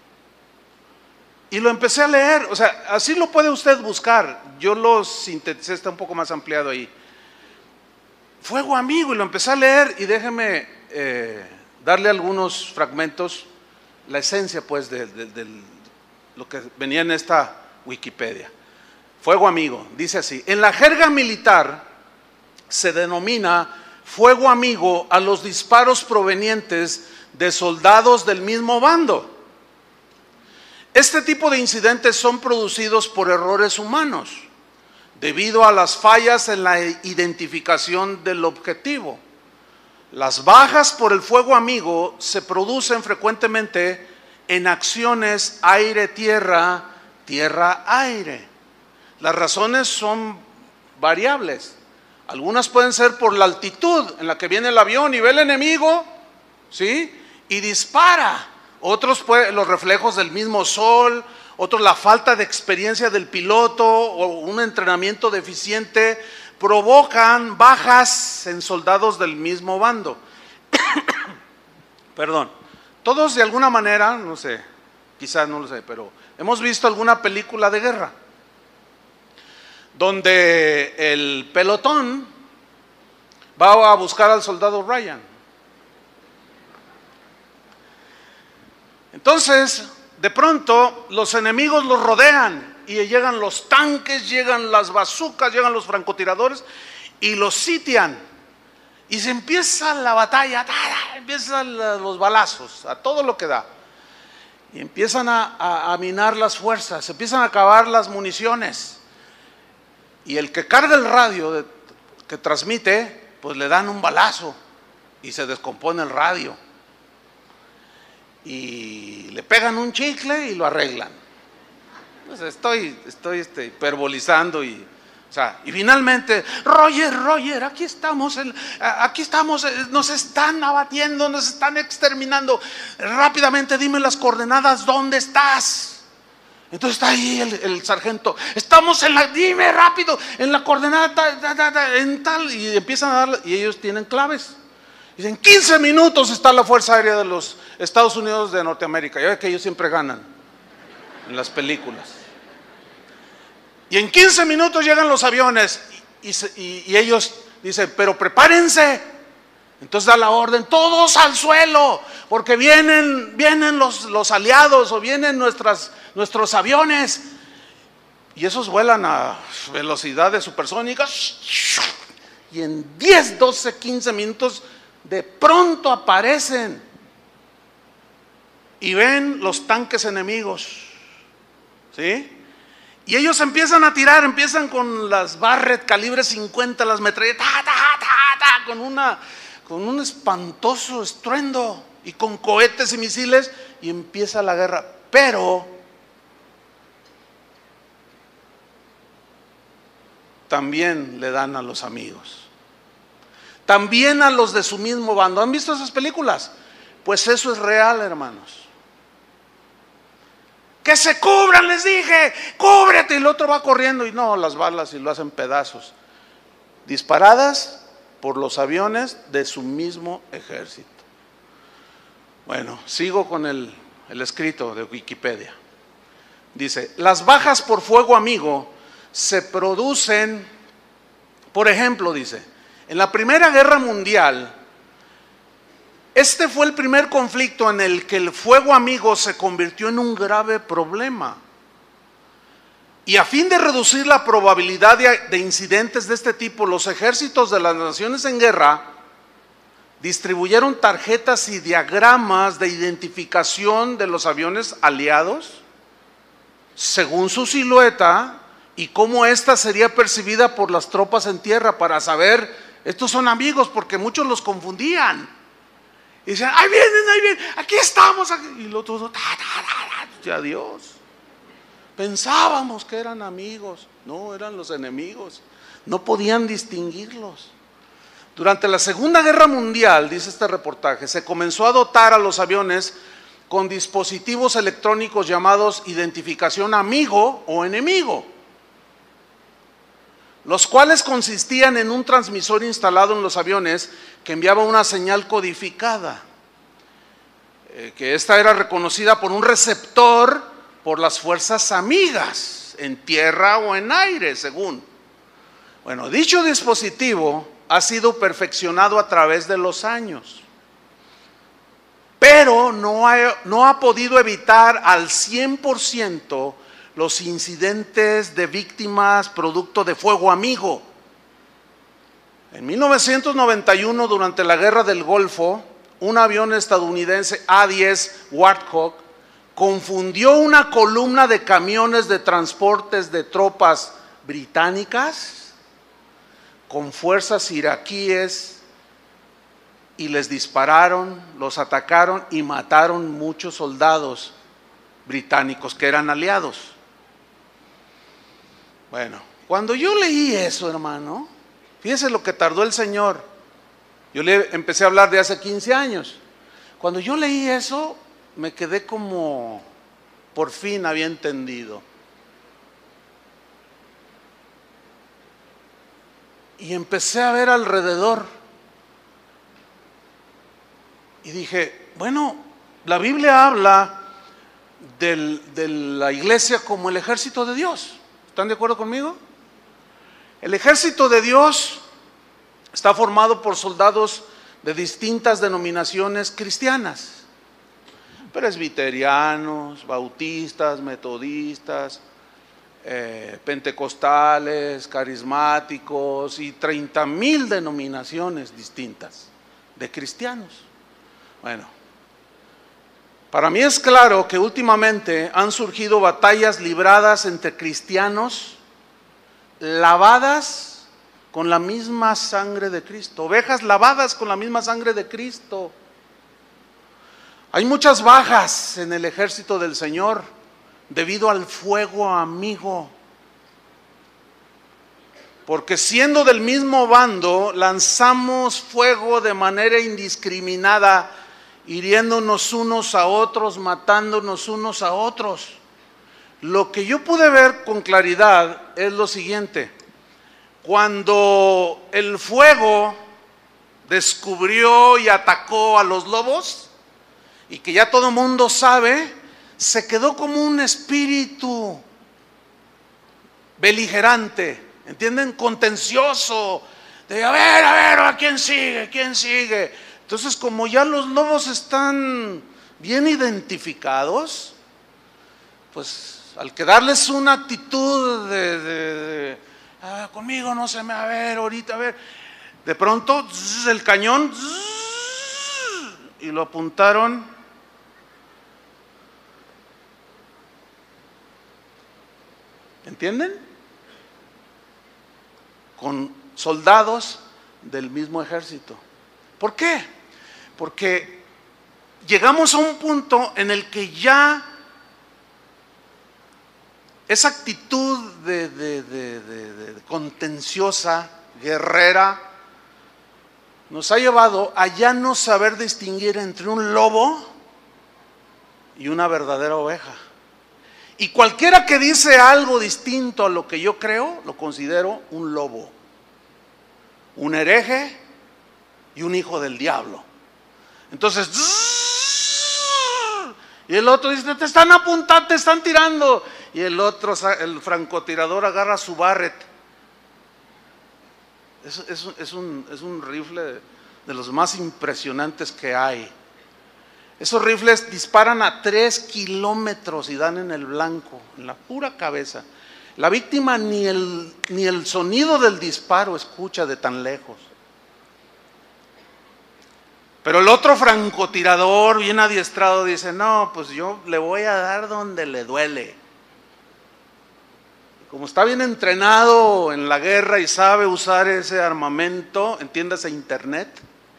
Y lo empecé a leer, o sea, así lo puede usted buscar. Yo lo sinteticé, está un poco más ampliado ahí. Fuego Amigo, y lo empecé a leer, y déjeme darle algunos fragmentos, la esencia pues de lo que venía en esta Wikipedia. Fuego Amigo, dice así: en la jerga militar se denomina fuego amigo a los disparos provenientes de soldados del mismo bando. Este tipo de incidentes son producidos por errores humanos, debido a las fallas en la identificación del objetivo. Las bajas por el fuego amigo se producen frecuentemente en acciones aire-tierra, tierra-aire. Las razones son variables. Algunas pueden ser por la altitud en la que viene el avión y ve el enemigo, ¿sí? Y dispara. Otros los reflejos del mismo sol, otros la falta de experiencia del piloto o un entrenamiento deficiente provocan bajas en soldados del mismo bando. Perdón. Todos de alguna manera, no sé, quizás no lo sé, pero hemos visto alguna película de guerra donde el pelotón va a buscar al soldado Ryan. Entonces, de pronto, los enemigos los rodean y llegan los tanques, llegan las bazucas, llegan los francotiradores y los sitian. Y se empieza la batalla, empiezan los balazos, a todo lo que da. Y empiezan a minar las fuerzas, se empiezan a acabar las municiones. Y el que carga el radio que transmite, pues le dan un balazo y se descompone el radio. Y le pegan un chicle y lo arreglan. Pues estoy hiperbolizando y finalmente, Roger, aquí estamos, nos están abatiendo, nos están exterminando. Rápidamente dime las coordenadas, ¿dónde estás? Entonces está ahí el sargento, estamos dime rápido, en la coordenada en tal, y empiezan a dar, y ellos tienen claves. Dicen, 15 minutos está la Fuerza Aérea de los Estados Unidos de Norteamérica. Ya ve que ellos siempre ganan en las películas. Y en 15 minutos llegan los aviones y ellos dicen, pero prepárense. Entonces da la orden, todos al suelo, porque vienen los aliados o vienen nuestros aviones. Y esos vuelan a velocidades supersónicas. Y en 10, 12, 15 minutos de pronto aparecen y ven los tanques enemigos ¿sí? Y ellos empiezan a tirar, empiezan con las Barrett calibre 50, las metralletas, con un espantoso estruendo, y con cohetes y misiles, y empieza la guerra. Pero también le dan a los amigos, también a los de su mismo bando. ¿Han visto esas películas? Pues eso es real, hermanos. Que se cubran, les dije, cúbrete, y el otro va corriendo y no, las balas y lo hacen pedazos, disparadas por los aviones de su mismo ejército. Bueno, sigo con el escrito de Wikipedia. Dice, las bajas por fuego amigo se producen, por ejemplo, dice, en la Primera Guerra Mundial, este fue el primer conflicto en el que el fuego amigo se convirtió en un grave problema. Y a fin de reducir la probabilidad de incidentes de este tipo, los ejércitos de las naciones en guerra distribuyeron tarjetas y diagramas de identificación de los aviones aliados según su silueta y cómo ésta sería percibida por las tropas en tierra, para saber, estos son amigos, porque muchos los confundían. Y decían, ahí vienen, aquí estamos. Y los otros, adiós. Pensábamos que eran amigos, no, eran los enemigos. No podían distinguirlos. Durante la Segunda Guerra Mundial, dice este reportaje, se comenzó a dotar a los aviones con dispositivos electrónicos llamados identificación amigo o enemigo, los cuales consistían en un transmisor instalado en los aviones que enviaba una señal codificada, que esta era reconocida por un receptor por las fuerzas amigas, en tierra o en aire, según. Bueno, dicho dispositivo ha sido perfeccionado a través de los años, pero no ha podido evitar al 100% los incidentes de víctimas producto de fuego amigo. En 1991, durante la Guerra del Golfo, un avión estadounidense A-10 Warthog confundió una columna de camiones de transportes de tropas británicas con fuerzas iraquíes y les dispararon, los atacaron y mataron muchos soldados británicos que eran aliados. Bueno, cuando yo leí eso, hermano, fíjese lo que tardó el Señor. Yo le empecé a hablar de hace 15 años. Cuando yo leí eso, me quedé como, por fin había entendido. Y empecé a ver alrededor. Y dije, bueno, la Biblia habla de la iglesia como el ejército de Dios. ¿Están de acuerdo conmigo? El ejército de Dios está formado por soldados de distintas denominaciones cristianas, presbiterianos, bautistas, metodistas, pentecostales, carismáticos y 30,000 denominaciones distintas de cristianos. Bueno, para mí es claro que últimamente han surgido batallas libradas entre cristianos lavadas con la misma sangre de Cristo, ovejas lavadas con la misma sangre de Cristo. Hay muchas bajas en el ejército del Señor debido al fuego amigo, porque siendo del mismo bando lanzamos fuego de manera indiscriminada, hiriéndonos unos a otros, matándonos unos a otros. Lo que yo pude ver con claridad es lo siguiente: cuando el fuego descubrió y atacó a los lobos, y que ya todo el mundo sabe, se quedó como un espíritu beligerante, ¿entienden? Contencioso, de a ver, ¿a quién sigue? ¿Quién sigue? Entonces, como ya los lobos están bien identificados, pues al quedarles una actitud conmigo no se me va a ver, ahorita a ver, de pronto el cañón y lo apuntaron ¿Entienden? Con soldados del mismo ejército. ¿Por qué? Porque llegamos a un punto en el que ya esa actitud de contenciosa, guerrera, nos ha llevado a ya no saber distinguir entre un lobo y una verdadera oveja. Y cualquiera que dice algo distinto a lo que yo creo, lo considero un lobo, un hereje y un hijo del diablo. Entonces, y el otro dice, te están apuntando, te están tirando. Y el otro, el francotirador, agarra su Barrett. Es un rifle de los más impresionantes que hay. Esos rifles disparan a 3 kilómetros y dan en el blanco, en la pura cabeza. La víctima ni el sonido del disparo escucha de tan lejos. Pero el otro francotirador, bien adiestrado, dice, no, pues yo le voy a dar donde le duele. Como está bien entrenado en la guerra y sabe usar ese armamento, entiéndase internet,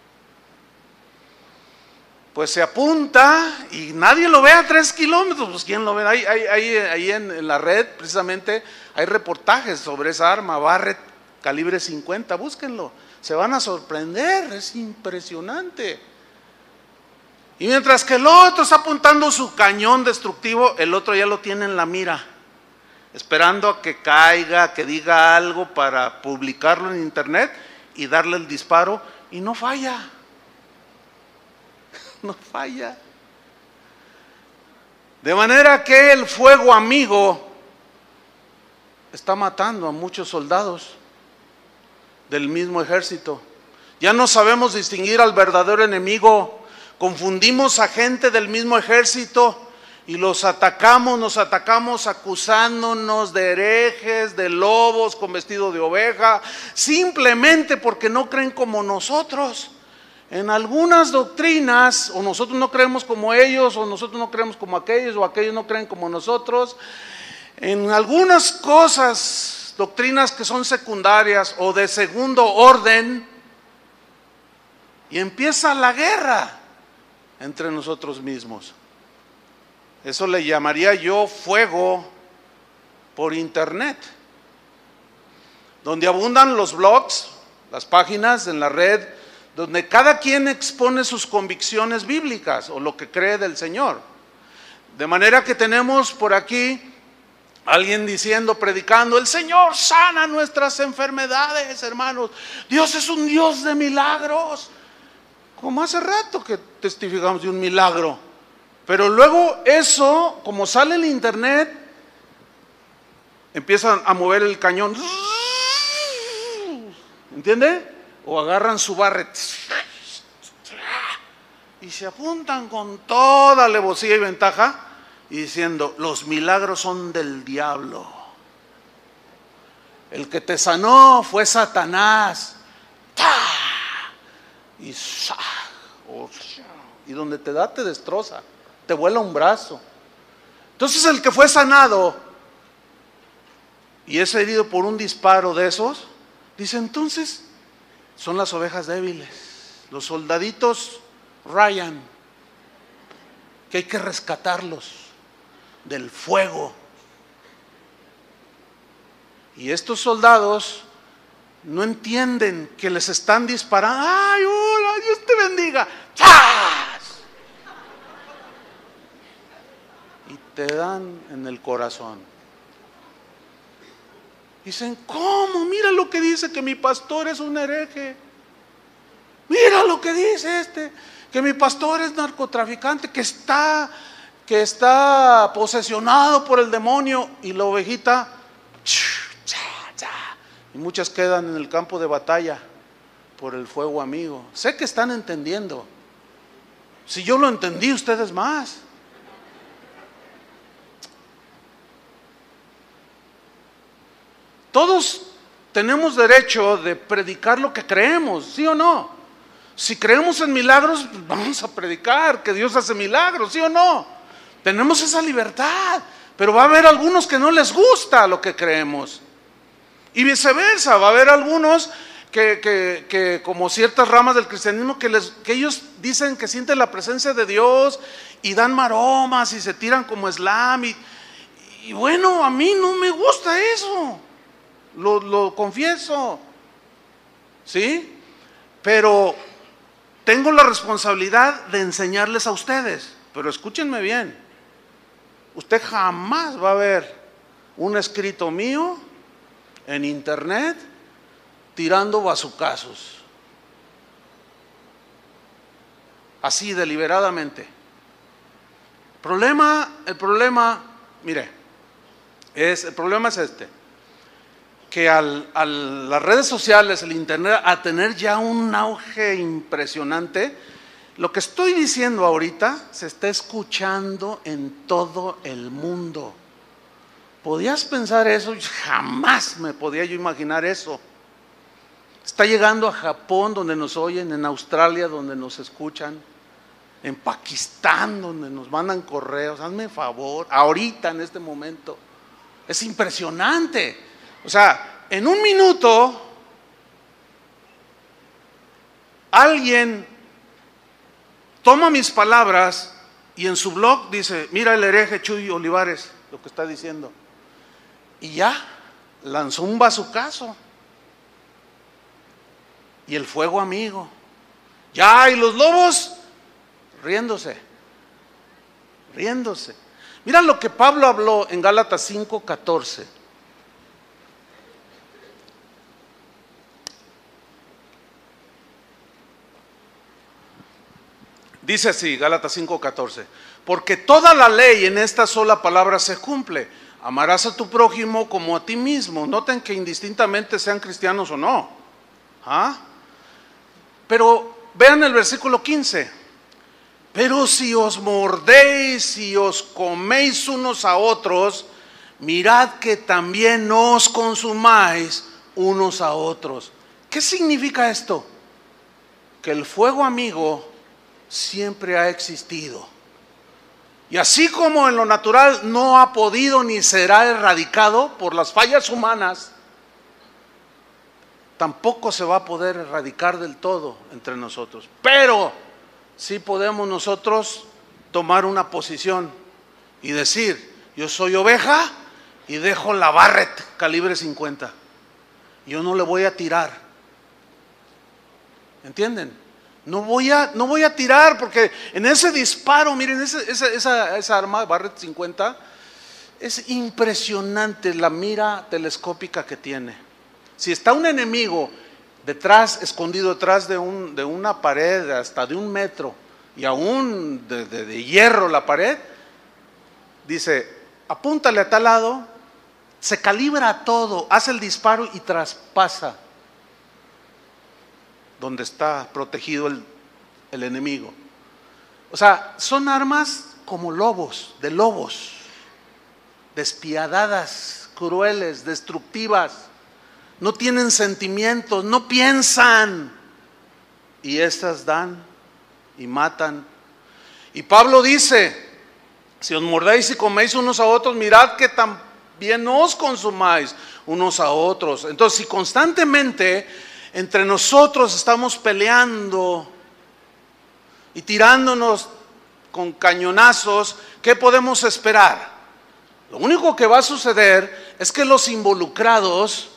pues se apunta y nadie lo ve a 3 kilómetros. Pues ¿quién lo ve? Ahí en la red precisamente hay reportajes sobre esa arma, Barrett calibre 50, búsquenlo. Se van a sorprender, es impresionante. Y mientras que el otro está apuntando su cañón destructivo, el otro ya lo tiene en la mira, esperando a que caiga, que diga algo para publicarlo en internet y darle el disparo, y no falla. No falla. De manera que el fuego amigo está matando a muchos soldados del mismo ejército. Ya no sabemos distinguir al verdadero enemigo. Confundimos a gente del mismo ejército y nos atacamos acusándonos de herejes, de lobos con vestido de oveja, simplemente porque no creen como nosotros. En algunas doctrinas, o nosotros no creemos como ellos, o nosotros no creemos como aquellos, o aquellos no creen como nosotros. En algunas cosas, doctrinas que son secundarias o de segundo orden, y empieza la guerra entre nosotros mismos. Eso le llamaría yo fuego por internet, donde abundan los blogs, las páginas en la red, donde cada quien expone sus convicciones bíblicas o lo que cree del Señor. De manera que tenemos por aquí alguien diciendo, predicando, el Señor sana nuestras enfermedades, hermanos. Dios es un Dios de milagros. Como hace rato que testificamos de un milagro. Pero luego eso, como sale en internet, empiezan a mover el cañón. ¿Entiende? O agarran su Barrett y se apuntan con toda alevosía y ventaja y diciendo, los milagros son del diablo. El que te sanó fue Satanás. Y donde te da te destroza, te vuela un brazo. Entonces el que fue sanado y es herido por un disparo de esos, dice, entonces son las ovejas débiles, los soldaditos Ryan, que hay que rescatarlos del fuego. Y estos soldados no entienden que les están disparando. ¡Ay, hola, Dios te bendiga! ¡Chas! Y te dan en el corazón. Dicen, ¿cómo? Mira lo que dice, que mi pastor es un hereje. Mira lo que dice que mi pastor es narcotraficante, que está posesionado por el demonio. Y la ovejita, y muchas quedan en el campo de batalla por el fuego amigo. Sé que están entendiendo. Si yo lo entendí, ustedes más. Todos tenemos derecho de predicar lo que creemos, ¿sí o no? Si creemos en milagros, vamos a predicar que Dios hace milagros, ¿sí o no? Tenemos esa libertad, Pero va a haber algunos que no les gusta lo que creemos. Y viceversa, va a haber algunos que como ciertas ramas del cristianismo, que ellos dicen que sienten la presencia de Dios y dan maromas y se tiran como slam. Y bueno, a mí no me gusta eso, lo confieso, ¿sí? Pero tengo la responsabilidad de enseñarles a ustedes. Pero escúchenme bien, usted jamás va a ver un escrito mío en internet tirando bazucazos, así deliberadamente. El problema, mire, el problema es este, que a las redes sociales, el internet, a tener ya un auge impresionante, lo que estoy diciendo ahorita se está escuchando en todo el mundo. ¿Podías pensar eso? Jamás me podía yo imaginar eso. Está llegando a Japón, donde nos oyen, en Australia, donde nos escuchan, en Pakistán, donde nos mandan correos. Hazme favor, ahorita, en este momento. Es impresionante. O sea, en un minuto, alguien toma mis palabras y en su blog dice: mira el hereje Chuy Olivares, lo que está diciendo. Y ya, lanzó un bazucazo. Y el fuego amigo. Ya, y los lobos riéndose. Mira lo que Pablo habló en Gálatas 5:14. Dice así, Gálatas 5:14: porque toda la ley en esta sola palabra se cumple: amarás a tu prójimo como a ti mismo. Noten que indistintamente sean cristianos o no. Pero vean el versículo 15: pero si os mordéis y os coméis unos a otros, mirad que también no os consumáis unos a otros. ¿Qué significa esto? Que el fuego amigo siempre ha existido. Y así como en lo natural no ha podido ni será erradicado por las fallas humanas, tampoco se va a poder erradicar del todo entre nosotros. Pero sí podemos nosotros tomar una posición y decir: yo soy oveja y dejo la Barrett calibre 50. Yo no le voy a tirar. ¿Entienden? No voy a tirar, porque en ese disparo, miren, esa arma Barrett 50 es impresionante la mira telescópica que tiene. Si está un enemigo detrás, escondido detrás de una pared hasta de 1 metro, y aún de hierro la pared, dice: apúntale a tal lado, se calibra todo, hace el disparo y traspasa donde está protegido el enemigo. O sea, son armas como lobos, despiadadas, crueles, destructivas. No tienen sentimientos, no piensan, y estas dan y matan. Y Pablo dice: si os mordéis y coméis unos a otros, mirad que también no os consumáis unos a otros. Entonces, si constantemente entre nosotros estamos peleando y tirándonos con cañonazos, ¿qué podemos esperar? Lo único que va a suceder es que los involucrados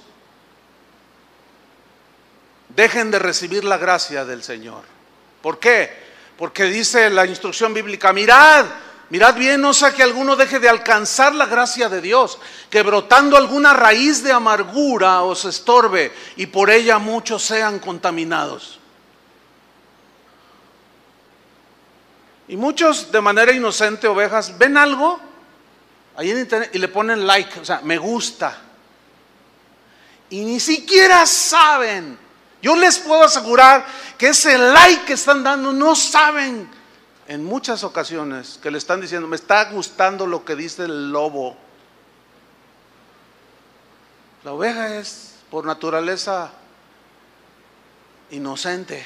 dejen de recibir la gracia del Señor. ¿Por qué? Porque dice la instrucción bíblica: mirad bien, no sea que alguno deje de alcanzar la gracia de Dios, que brotando alguna raíz de amargura os estorbe y por ella muchos sean contaminados. Y muchos, de manera inocente, ovejas, ven algo ahí en internet y le ponen like, o sea, me gusta, y ni siquiera saben. Yo les puedo asegurar que ese like que están dando, no saben en muchas ocasiones que le están diciendo: me está gustando lo que dice el lobo. La oveja es por naturaleza inocente,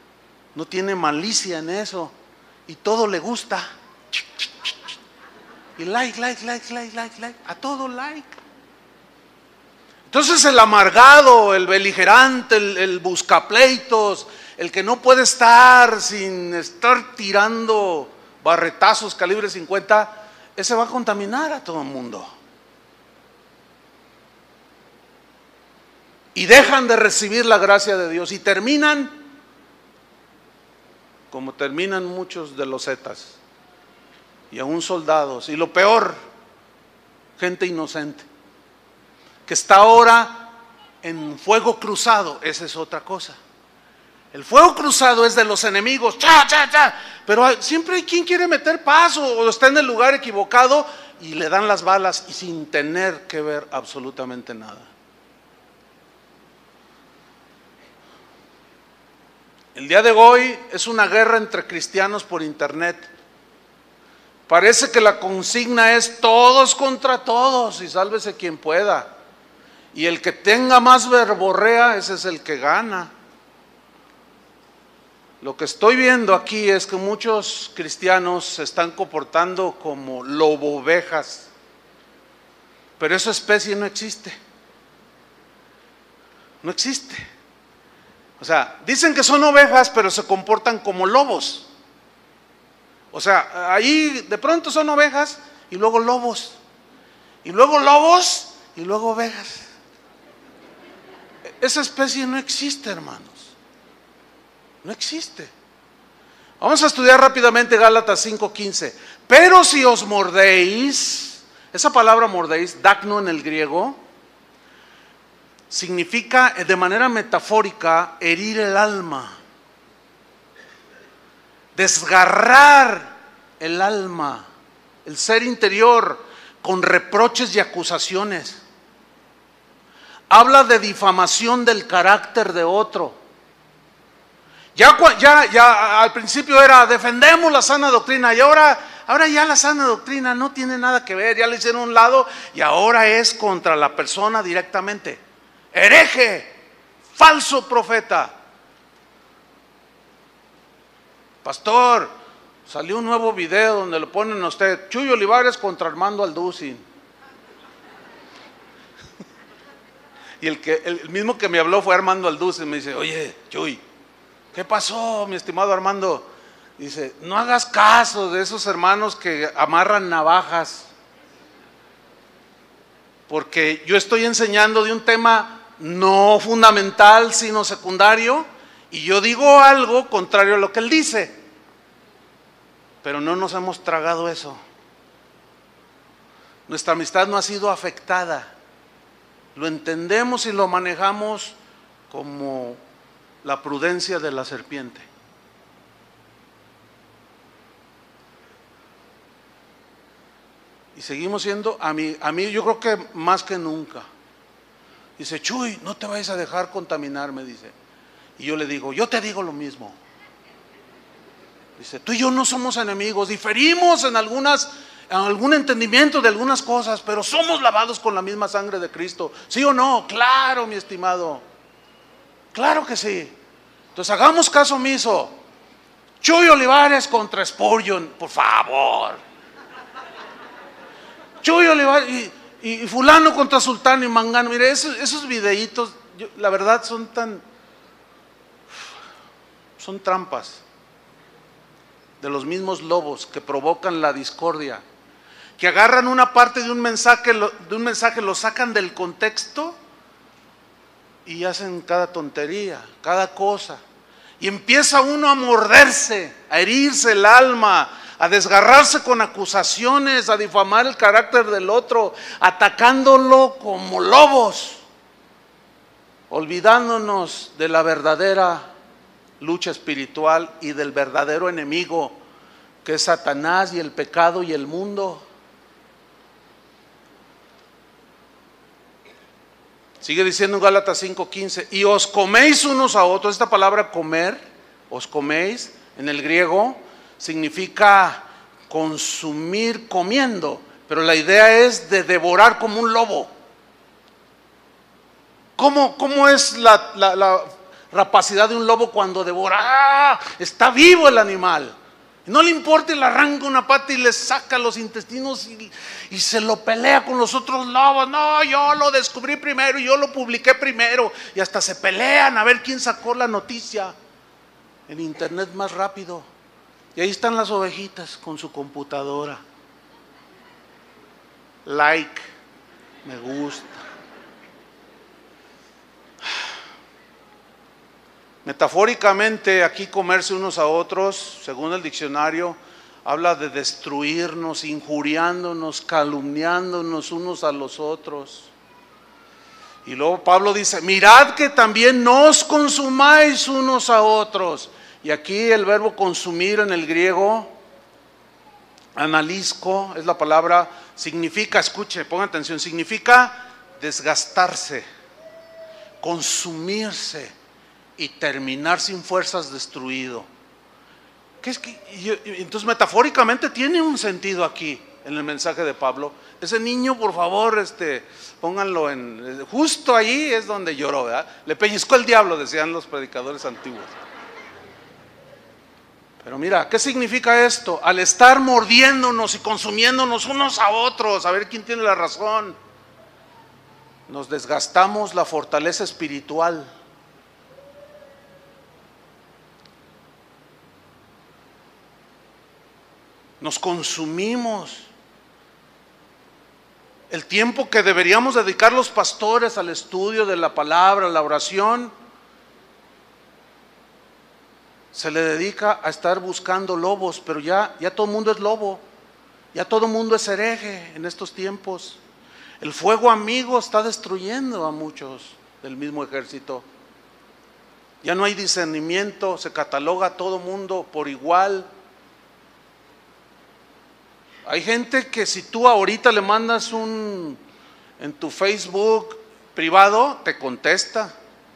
no tiene malicia en eso, y todo le gusta. Y like, a todo like. Entonces el amargado, el beligerante, el buscapleitos, el que no puede estar sin estar tirando barretazos calibre 50, ese va a contaminar a todo el mundo. Y dejan de recibir la gracia de Dios y terminan como terminan muchos de los zetas y aún soldados. Y lo peor, gente inocente que está ahora en fuego cruzado. Esa es otra cosa. El fuego cruzado es de los enemigos, pero siempre hay quien quiere meter paso o está en el lugar equivocado y le dan las balas y sin tener que ver absolutamente nada. El día de hoy es una guerra entre cristianos por internet. Parece que la consigna es todos contra todos y sálvese quien pueda. Y el que tenga más verborrea, ese es el que gana. Lo que estoy viendo aquí es que muchos cristianos se están comportando como lobo-ovejas, pero esa especie no existe. No existe. O sea, dicen que son ovejas, pero se comportan como lobos. O sea, ahí de pronto son ovejas y luego lobos. Y luego lobos y luego ovejas. Esa especie no existe, hermanos. No existe. Vamos a estudiar rápidamente Gálatas 5:15. Pero si os mordéis, esa palabra mordéis, dacno en el griego, significa de manera metafórica herir el alma, desgarrar el alma, el ser interior con reproches y acusaciones. Habla de difamación del carácter de otro. Ya al principio era defendemos la sana doctrina y ahora ya la sana doctrina no tiene nada que ver, ya le hicieron a un lado y ahora es contra la persona directamente. Hereje, falso profeta. Pastor, salió un nuevo video donde lo ponen a usted, Chuy Olivares contra Armando Alducin. Y el mismo que me habló fue Armando Alducin, me dice, oye, Chuy, ¿qué pasó, mi estimado Armando? Dice, no hagas caso de esos hermanos que amarran navajas, porque yo estoy enseñando de un tema no fundamental, sino secundario, y yo digo algo contrario a lo que él dice, pero no nos hemos tragado eso. Nuestra amistad no ha sido afectada, lo entendemos y lo manejamos como la prudencia de la serpiente. Y seguimos siendo a mí yo creo que más que nunca. Dice, Chuy, no te vayas a dejar contaminar, me dice. Y yo le digo, yo te digo lo mismo. Dice, tú y yo no somos enemigos, diferimos en algún entendimiento de algunas cosas, pero somos lavados con la misma sangre de Cristo. ¿Sí o no? Claro, mi estimado. Claro que sí. Entonces hagamos caso omiso. Chuy Olivares contra Spurgeon, por favor. Chuy Olivares y fulano contra sultano y mangano. Mire, esos videitos, la verdad son trampas de los mismos lobos que provocan la discordia, que agarran una parte de un mensaje, lo sacan del contexto y hacen cada tontería, cada cosa. Y empieza uno a morderse, a herirse el alma, a desgarrarse con acusaciones, a difamar el carácter del otro, atacándolo como lobos, olvidándonos de la verdadera lucha espiritual y del verdadero enemigo, que es Satanás y el pecado y el mundo. Sigue diciendo en Gálatas 5:15, y os coméis unos a otros. Esta palabra comer, os coméis, en el griego significa consumir comiendo, pero la idea es de devorar como un lobo. ¿Cómo es la rapacidad de un lobo cuando devora? ¡Ah! Está vivo el animal. No le importa y le arranca una pata y le saca los intestinos y se lo pelea con los otros lobos. No, yo lo descubrí primero, yo lo publiqué primero. Y hasta se pelean a ver quién sacó la noticia en internet más rápido. Y ahí están las ovejitas con su computadora. Like, me gusta. Metafóricamente, aquí comerse unos a otros, según el diccionario, habla de destruirnos, injuriándonos, calumniándonos unos a los otros. Y luego Pablo dice, mirad que también no os consumáis unos a otros. Y aquí el verbo consumir en el griego, analisco, es la palabra, significa, escuche, pongan atención, significa desgastarse, consumirse y terminar sin fuerzas destruido. ¿Qué es que? Entonces metafóricamente tiene un sentido aquí en el mensaje de Pablo. Ese niño, por favor, pónganlo en, justo allí es donde lloró, ¿verdad? Le pellizcó el diablo, decían los predicadores antiguos. Pero mira, ¿qué significa esto? Al estar mordiéndonos y consumiéndonos unos a otros, a ver quién tiene la razón, nos desgastamos la fortaleza espiritual. Nos consumimos. El tiempo que deberíamos dedicar los pastores al estudio de la palabra, a la oración, se le dedica a estar buscando lobos, pero ya todo el mundo es lobo, ya todo el mundo es hereje en estos tiempos. El fuego amigo está destruyendo a muchos del mismo ejército. Ya no hay discernimiento, se cataloga a todo mundo por igual. Hay gente que si tú ahorita le mandas en tu Facebook privado, te contesta.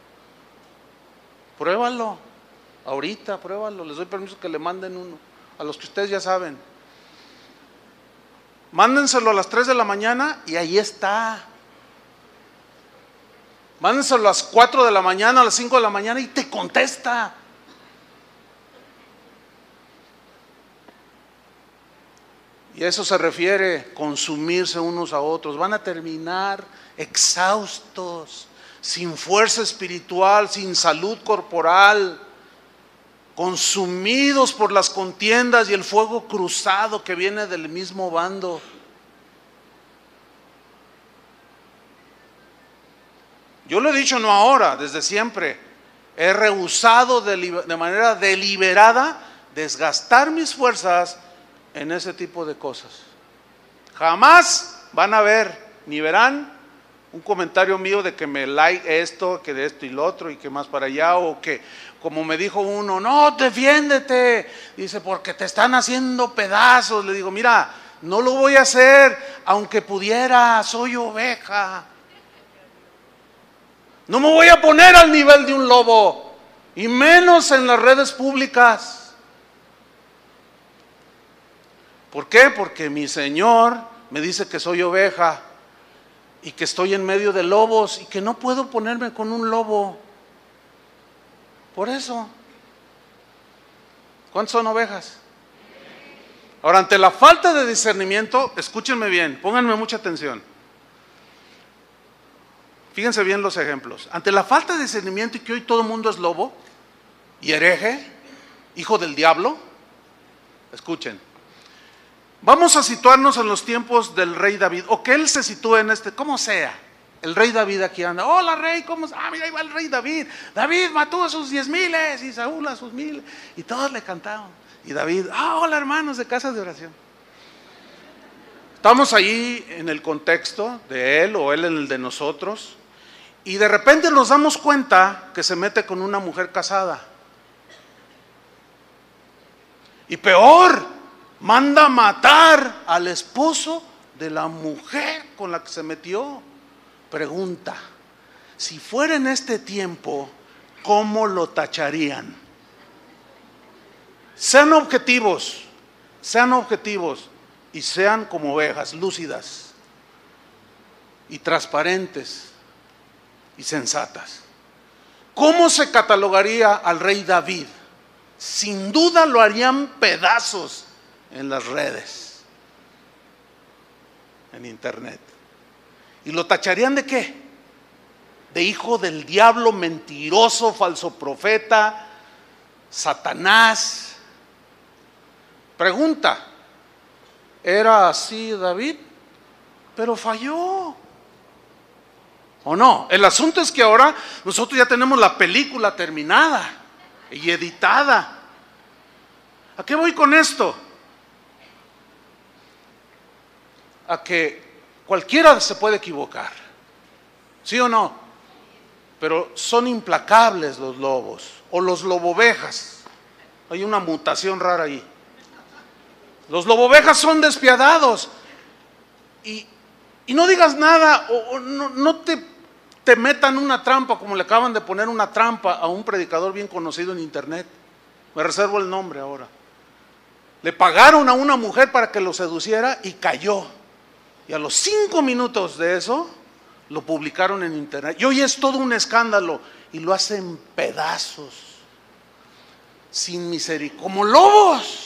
Pruébalo, ahorita, pruébalo. Les doy permiso que le manden uno, a los que ustedes ya saben. Mándenselo a las 3 de la mañana y ahí está. Mándenselo a las 4 de la mañana, a las 5 de la mañana y te contesta. Y a eso se refiere consumirse unos a otros. Van a terminar exhaustos, sin fuerza espiritual, sin salud corporal, consumidos por las contiendas y el fuego cruzado que viene del mismo bando. Yo lo he dicho no ahora, desde siempre. He rehusado de manera deliberada desgastar mis fuerzas en ese tipo de cosas. Jamás van a ver, ni verán un comentario mío de que me like esto, que de esto y lo otro, y que más para allá, o que como me dijo uno, no, defiéndete, dice, porque te están haciendo pedazos. Le digo, mira, no lo voy a hacer, aunque pudiera, soy oveja. No me voy a poner al nivel de un lobo, y menos en las redes públicas. ¿Por qué? Porque mi Señor me dice que soy oveja y que estoy en medio de lobos y que no puedo ponerme con un lobo. Por eso. ¿Cuántos son ovejas? Ahora, ante la falta de discernimiento, escúchenme bien, pónganme mucha atención. Fíjense bien los ejemplos. Ante la falta de discernimiento y que hoy todo el mundo es lobo y hereje, hijo del diablo, escuchen. Vamos a situarnos en los tiempos del rey David, o que él se sitúe en como sea. El rey David aquí anda, hola rey, ¿cómo? Mira, ahí va el rey David. David mató a sus 10,000 y Saúl a sus 1,000. Y todos le cantaban. Y David, hola hermanos de casa de oración. Estamos ahí en el contexto de él o él en el de nosotros. Y de repente nos damos cuenta que se mete con una mujer casada. Y peor, manda matar al esposo de la mujer con la que se metió. Pregunta, si fuera en este tiempo, ¿cómo lo tacharían? Sean objetivos y sean como ovejas lúcidas y transparentes y sensatas. ¿Cómo se catalogaría al rey David sin duda lo harían pedazos en las redes, en internet. ¿Y lo tacharían de qué? De hijo del diablo, mentiroso, falso profeta, Satanás. Pregunta: ¿era así David? Pero falló, ¿o no? El asunto es que ahora nosotros ya tenemos la película terminada y editada. ¿A qué voy con esto? A que cualquiera se puede equivocar, ¿sí o no? Pero son implacables los lobos, o los lobovejas. Hay una mutación rara ahí. Los lobovejas son despiadados. Y no digas nada, o no te metan una trampa, como le acaban de poner una trampa a un predicador bien conocido en internet. Me reservo el nombre ahora. Le pagaron a una mujer para que lo seduciera y cayó. Y a los 5 minutos de eso lo publicaron en internet. Y hoy es todo un escándalo y lo hacen pedazos, sin misericordia, como lobos.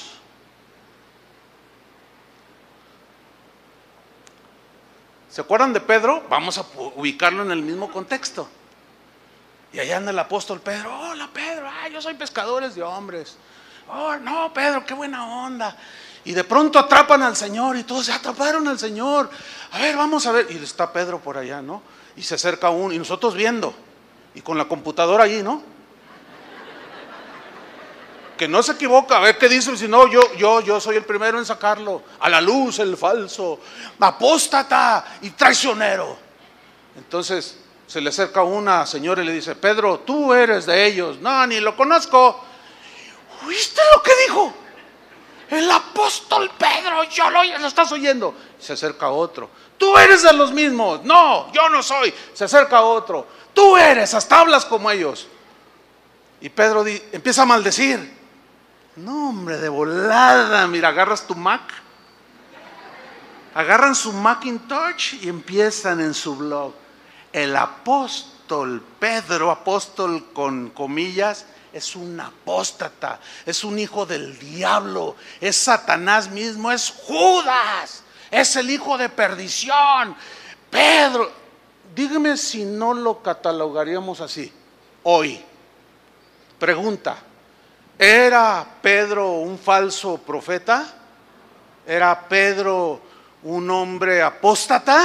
¿Se acuerdan de Pedro? Vamos a ubicarlo en el mismo contexto. Y allá anda el apóstol Pedro. Hola Pedro, yo soy pescadores de hombres. Oh, no Pedro, qué buena onda. Y de pronto atrapan al Señor y todos se atraparon al Señor. A ver, vamos a ver. Y está Pedro por allá, ¿no? Y se acerca uno y nosotros viendo. Y con la computadora allí, ¿no? Que no se equivoca, a ver qué dice, si no, yo soy el primero en sacarlo a la luz, el falso, apóstata y traicionero. Entonces se le acerca una señora y le dice: Pedro, tú eres de ellos. No, ni lo conozco. ¿Oíste lo que dijo? El apóstol Pedro, lo estás oyendo. Se acerca otro: tú eres de los mismos. No, yo no soy. Se acerca otro: tú eres, hasta hablas como ellos. Y Pedro empieza a maldecir. No, hombre, de volada, mira, agarras tu Mac, agarran su Macintosh y empiezan en su blog: el apóstol Pedro, apóstol con comillas, es un apóstata, es un hijo del diablo, es Satanás mismo, es Judas, es el hijo de perdición. Pedro, dígame si no lo catalogaríamos así hoy. Pregunta: ¿era Pedro un falso profeta? ¿Era Pedro un hombre apóstata?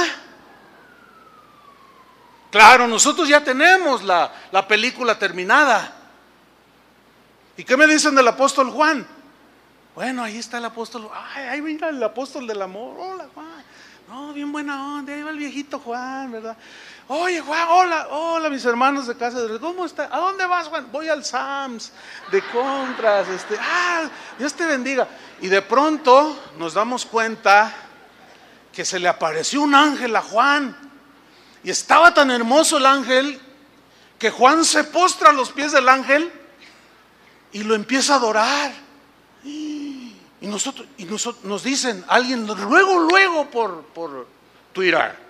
Claro, nosotros ya tenemos la película terminada. ¿Y qué me dicen del apóstol Juan? Bueno, ahí está el apóstol. Ahí mira el apóstol del amor. Hola Juan. No, bien buena onda. Ahí va el viejito Juan, ¿verdad? Oye Juan, hola mis hermanos de casa. ¿Cómo está? ¿A dónde vas, Juan? Voy al Sam's de compras. Dios te bendiga. Y de pronto nos damos cuenta que se le apareció un ángel a Juan. Y estaba tan hermoso el ángel que Juan se postra a los pies del ángel y lo empieza a adorar. Y nosotros nos dicen, alguien luego por Twitter,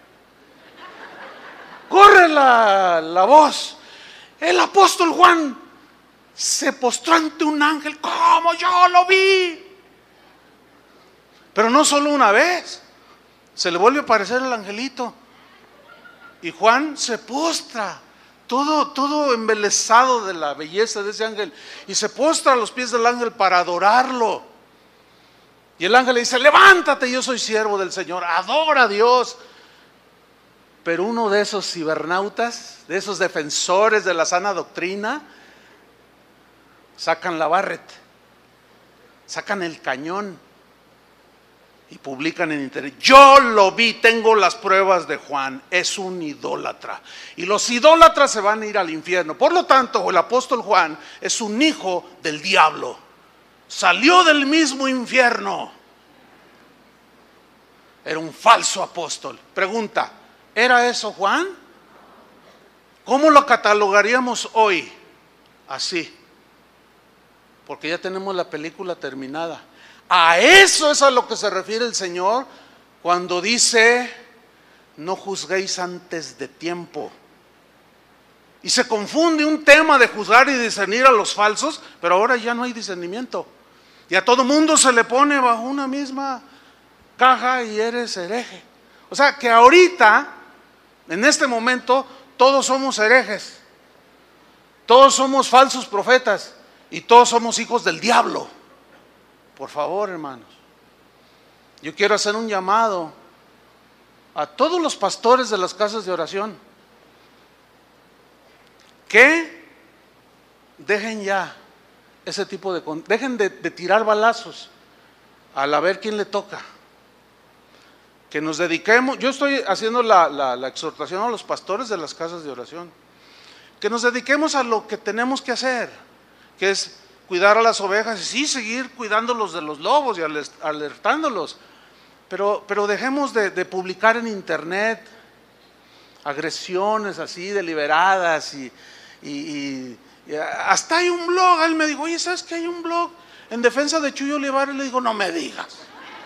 corre la voz: el apóstol Juan se postró ante un ángel, como yo lo vi. Pero no solo una vez, se le vuelve a aparecer el angelito y Juan se postra, todo embelesado de la belleza de ese ángel, y se postra a los pies del ángel para adorarlo. Y el ángel le dice: levántate, yo soy siervo del Señor, adora a Dios. Pero uno de esos cibernautas, de esos defensores de la sana doctrina, sacan la Barrett, sacan el cañón y publican en internet: yo lo vi, tengo las pruebas de Juan, es un idólatra. Y los idólatras se van a ir al infierno. Por lo tanto, el apóstol Juan es un hijo del diablo. Salió del mismo infierno. Era un falso apóstol. Pregunta: ¿era eso Juan? ¿Cómo lo catalogaríamos hoy? Así. Porque ya tenemos la película terminada. A eso es a lo que se refiere el Señor cuando dice: no juzguéis antes de tiempo. Y se confunde un tema de juzgar y discernir a los falsos, pero ahora ya no hay discernimiento. Y a todo mundo se le pone bajo una misma caja y eres hereje. O sea que ahorita, en este momento, todos somos herejes. Todos somos falsos profetas y todos somos hijos del diablo. Por favor, hermanos. Yo quiero hacer un llamado a todos los pastores de las casas de oración que dejen ya ese tipo de... dejen de tirar balazos al a ver quién le toca. Que nos dediquemos, yo estoy haciendo la exhortación a los pastores de las casas de oración, que nos dediquemos a lo que tenemos que hacer, que es cuidar a las ovejas y sí seguir cuidándolos de los lobos y alertándolos, pero dejemos de publicar en internet agresiones así deliberadas y hasta hay un blog. Él me dijo, oye, ¿sabes que hay un blog en defensa de Chuy Olivares? Le digo, no me digas.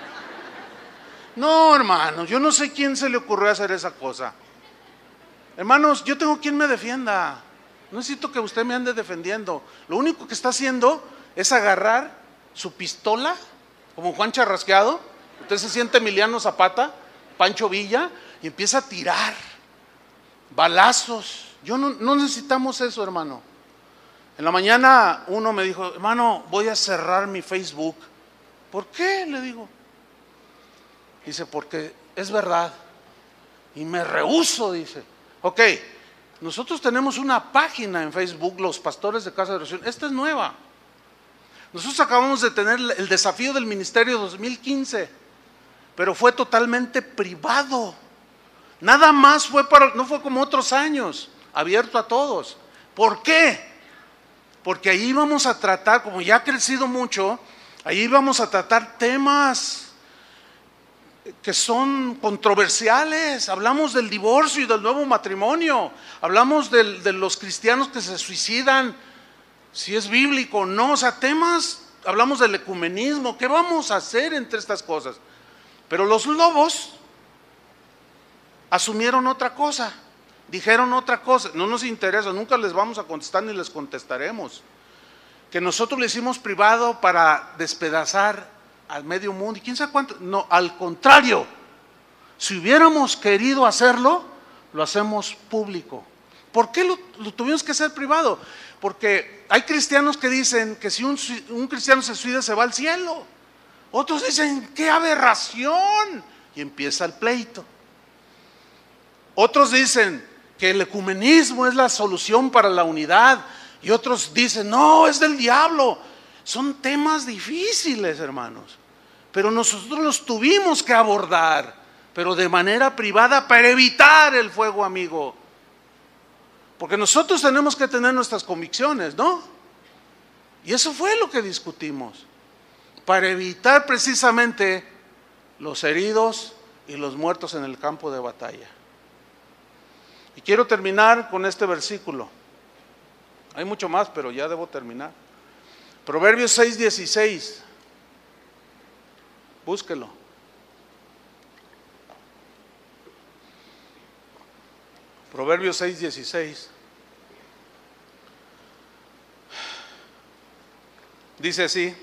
No, hermanos, yo no sé quién se le ocurrió hacer esa cosa. Hermanos, yo tengo quien me defienda. No necesito que usted me ande defendiendo. Lo único que está haciendo es agarrar su pistola, como Juan Charrasqueado. Usted se siente Emiliano Zapata, Pancho Villa, y empieza a tirar balazos. No necesitamos eso, hermano. En la mañana uno me dijo, hermano, voy a cerrar mi Facebook. ¿Por qué? Le digo. Dice, porque es verdad. Y me rehúso, dice. Ok, nosotros tenemos una página en Facebook, los pastores de casa de oración. Esta es nueva. Nosotros acabamos de tener el desafío del ministerio 2015, pero fue totalmente privado. Nada más no fue como otros años, abierto a todos. ¿Por qué? Porque ahí vamos a tratar, como ya ha crecido mucho, ahí vamos a tratar temas que son controversiales. Hablamos del divorcio y del nuevo matrimonio. Hablamos de los cristianos que se suicidan, si es bíblico o no. O sea, temas, hablamos del ecumenismo. ¿Qué vamos a hacer entre estas cosas? Pero los lobos asumieron otra cosa, dijeron otra cosa. No nos interesa, nunca les vamos a contestar ni les contestaremos. Que nosotros le hicimos privado para despedazar al medio mundo y quién sabe cuánto. No, al contrario, si hubiéramos querido hacerlo, lo hacemos público. ¿Por qué lo tuvimos que hacer privado? Porque hay cristianos que dicen que si un cristiano se suicida se va al cielo. Otros dicen, ¡qué aberración! Y empieza el pleito. Otros dicen que el ecumenismo es la solución para la unidad. Y otros dicen, no, es del diablo. Son temas difíciles, hermanos. Pero nosotros los tuvimos que abordar, pero de manera privada para evitar el fuego amigo. Porque nosotros tenemos que tener nuestras convicciones, ¿no? Y eso fue lo que discutimos. Para evitar precisamente los heridos y los muertos en el campo de batalla. Y quiero terminar con este versículo. Hay mucho más, pero ya debo terminar. Proverbios 6:16. Búsquelo. Proverbios 6:16. Dice así: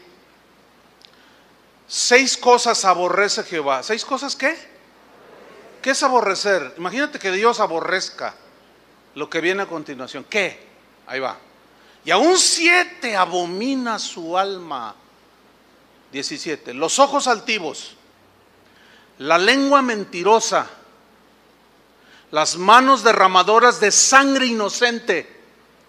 6 cosas aborrece Jehová. ¿6 cosas qué? ¿Qué es aborrecer? Imagínate que Dios aborrezca lo que viene a continuación. ¿Qué? Ahí va. Y aún 7 abomina su alma. 17. Los ojos altivos, la lengua mentirosa, las manos derramadoras de sangre inocente,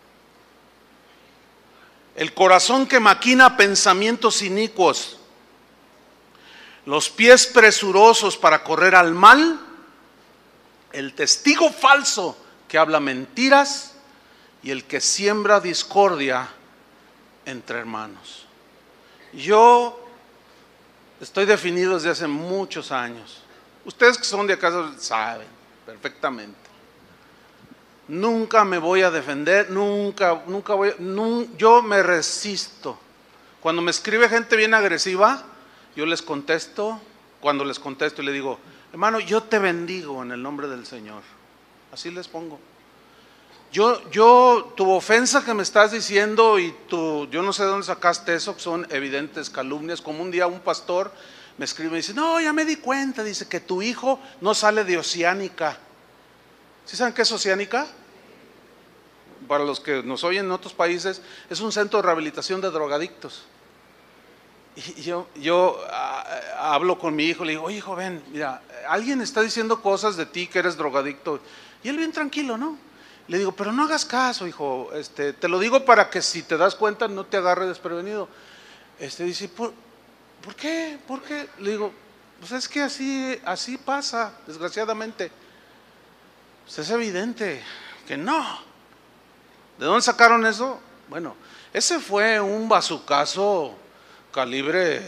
el corazón que maquina pensamientos inicuos, los pies presurosos para correr al mal, el testigo falso que habla mentiras y el que siembra discordia entre hermanos. Yo estoy definido desde hace muchos años. Ustedes que son de acá saben perfectamente. Nunca me voy a defender, nunca voy. Yo me resisto. Cuando me escribe gente bien agresiva, yo les contesto. Cuando les contesto, le digo, hermano, yo te bendigo en el nombre del Señor. Así les pongo. Tu ofensa que me estás diciendo y yo no sé de dónde sacaste eso, que son evidentes calumnias. Como un día un pastor me escribe y me dice, no, ya me di cuenta, dice que tu hijo no sale de Oceánica. ¿Sí saben qué es Oceánica? Para los que nos oyen en otros países, es un centro de rehabilitación de drogadictos. Y yo hablo con mi hijo, le digo, oye hijo, ven, mira, alguien está diciendo cosas de ti que eres drogadicto. Y él bien tranquilo, ¿no? Le digo, pero no hagas caso, hijo, te lo digo para que si te das cuenta no te agarre desprevenido. Dice, ¿por qué? ¿Por qué? Le digo, pues es que así pasa, desgraciadamente. Pues es evidente que no. ¿De dónde sacaron eso? Bueno, ese fue un bazucazo calibre,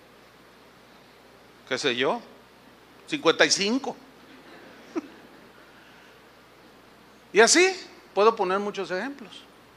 qué sé yo, 55. Y así puedo poner muchos ejemplos.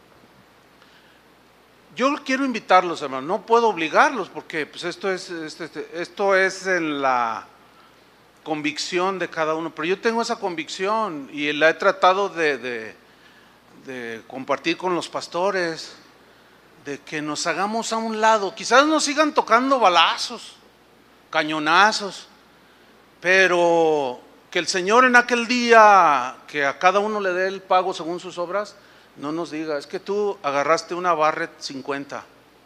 Yo quiero invitarlos, hermanos, no puedo obligarlos porque pues esto es en la convicción de cada uno, pero yo tengo esa convicción y la he tratado de compartir con los pastores, de que nos hagamos a un lado. Quizás nos sigan tocando balazos, cañonazos, pero que el Señor en aquel día, que a cada uno le dé el pago según sus obras, no nos diga, es que tú agarraste una Barrett 50,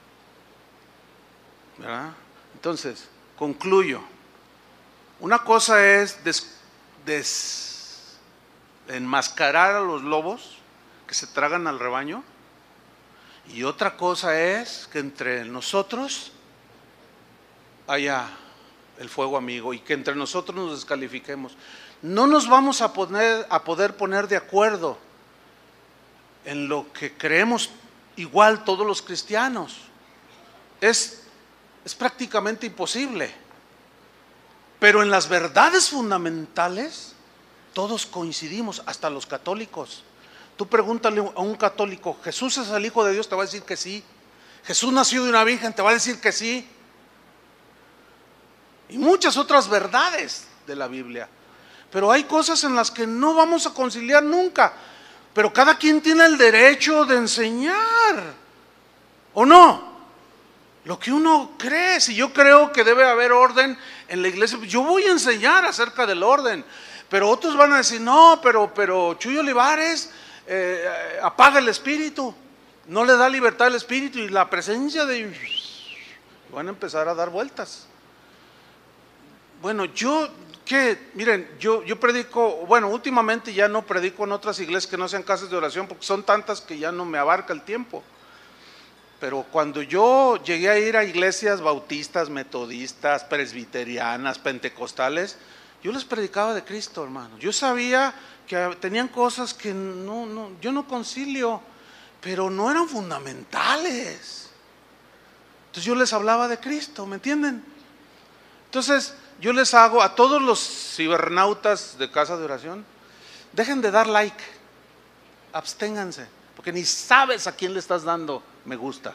¿verdad? Entonces, concluyo. Una cosa es enmascarar a los lobos que se tragan al rebaño, y otra cosa es que entre nosotros haya el fuego amigo y que entre nosotros nos descalifiquemos. No nos vamos a poder poner de acuerdo en lo que creemos igual todos los cristianos. Es prácticamente imposible. Pero en las verdades fundamentales todos coincidimos, hasta los católicos. Tú pregúntale a un católico, ¿Jesús es el Hijo de Dios? Te va a decir que sí. ¿Jesús nació de una virgen? Te va a decir que sí. Y muchas otras verdades de la Biblia. Pero hay cosas en las que no vamos a conciliar nunca. Pero cada quien tiene el derecho de enseñar, ¿o no? Lo que uno cree. Si yo creo que debe haber orden en la iglesia, yo voy a enseñar acerca del orden. Pero otros van a decir, no, pero Chuy Olivares apaga el espíritu, no le da libertad al espíritu, y la presencia de... van a empezar a dar vueltas. Bueno, miren, yo predico, bueno, últimamente ya no predico en otras iglesias que no sean casas de oración, porque son tantas que ya no me abarca el tiempo. Pero cuando yo llegué a ir a iglesias bautistas, metodistas, presbiterianas, pentecostales, yo les predicaba de Cristo, hermano. Yo sabía que tenían cosas que yo no concilio, pero no eran fundamentales. Entonces yo les hablaba de Cristo, ¿me entienden? Entonces yo les hago a todos los cibernautas de casa de oración, dejen de dar like, absténganse, porque ni sabes a quién le estás dando me gusta.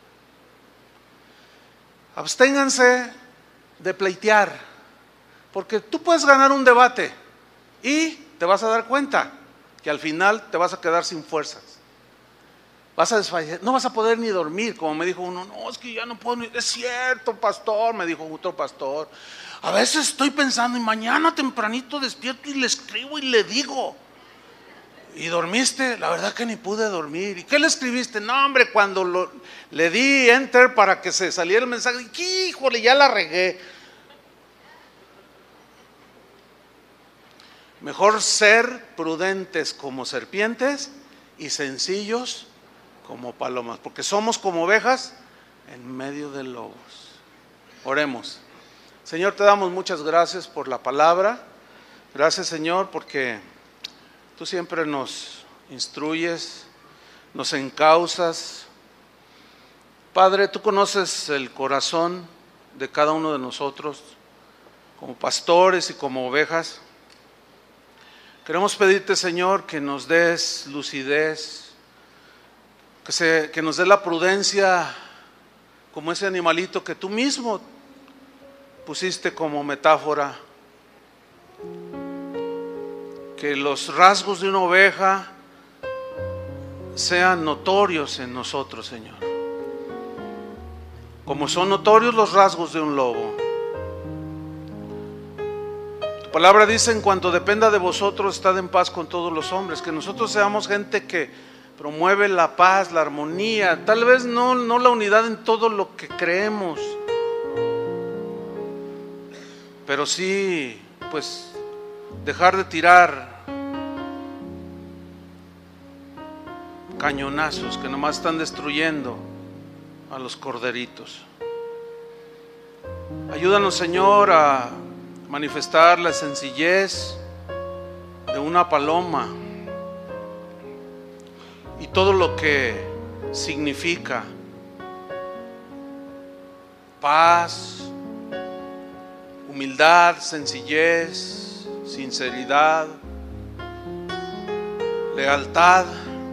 Absténganse de pleitear, porque tú puedes ganar un debate y te vas a dar cuenta que al final te vas a quedar sin fuerzas. Vas a desfallecer, no vas a poder ni dormir, como me dijo uno, no, es que ya no puedo ni... Es cierto, pastor, me dijo otro pastor, a veces estoy pensando y mañana tempranito despierto y le escribo y le digo, ¿y dormiste? La verdad que ni pude dormir. ¿Y qué le escribiste? No, hombre, cuando le di enter para que se saliera el mensaje, híjole, ya la regué. Mejor ser prudentes como serpientes y sencillos como palomas, porque somos como ovejas en medio de lobos. Oremos. Señor, te damos muchas gracias por la palabra. Gracias, Señor, porque tú siempre nos instruyes, nos encauzas. Padre, tú conoces el corazón de cada uno de nosotros, como pastores y como ovejas. Queremos pedirte, Señor, que nos des lucidez, que nos dé la prudencia como ese animalito que tú mismo pusiste como metáfora, que los rasgos de una oveja sean notorios en nosotros, Señor. Como son notorios los rasgos de un lobo. Tu palabra dice: en cuanto dependa de vosotros, estad en paz con todos los hombres. Que nosotros seamos gente que promueve la paz, la armonía. Tal vez no la unidad en todo lo que creemos, pero sí, pues, dejar de tirar cañonazos que nomás están destruyendo a los corderitos. Ayúdanos, Señor, a manifestar la sencillez de una paloma y todo lo que significa paz, humildad, sencillez, sinceridad, lealtad.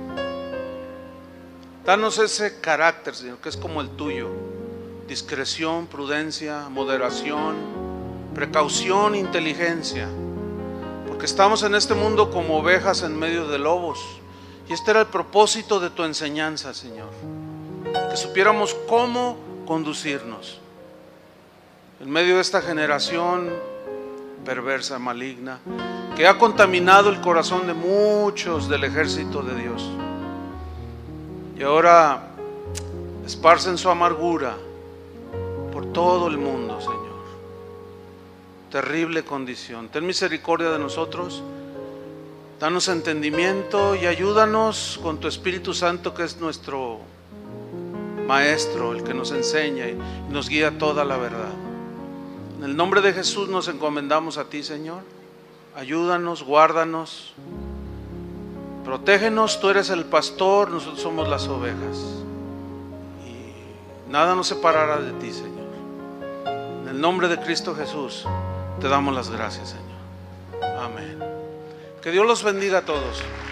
Danos ese carácter, Señor, que es como el tuyo: discreción, prudencia, moderación, precaución, inteligencia. Porque estamos en este mundo como ovejas en medio de lobos. Y este era el propósito de tu enseñanza, Señor: que supiéramos cómo conducirnos en medio de esta generación perversa, maligna, que ha contaminado el corazón de muchos del ejército de Dios. Y ahora esparcen su amargura por todo el mundo, Señor. Terrible condición. Ten misericordia de nosotros. Danos entendimiento y ayúdanos con tu Espíritu Santo, que es nuestro Maestro, el que nos enseña y nos guía a toda la verdad. En el nombre de Jesús nos encomendamos a ti, Señor. Ayúdanos, guárdanos, protégenos. Tú eres el pastor, nosotros somos las ovejas. Y nada nos separará de ti, Señor. En el nombre de Cristo Jesús te damos las gracias, Señor. Amén. Que Dios los bendiga a todos.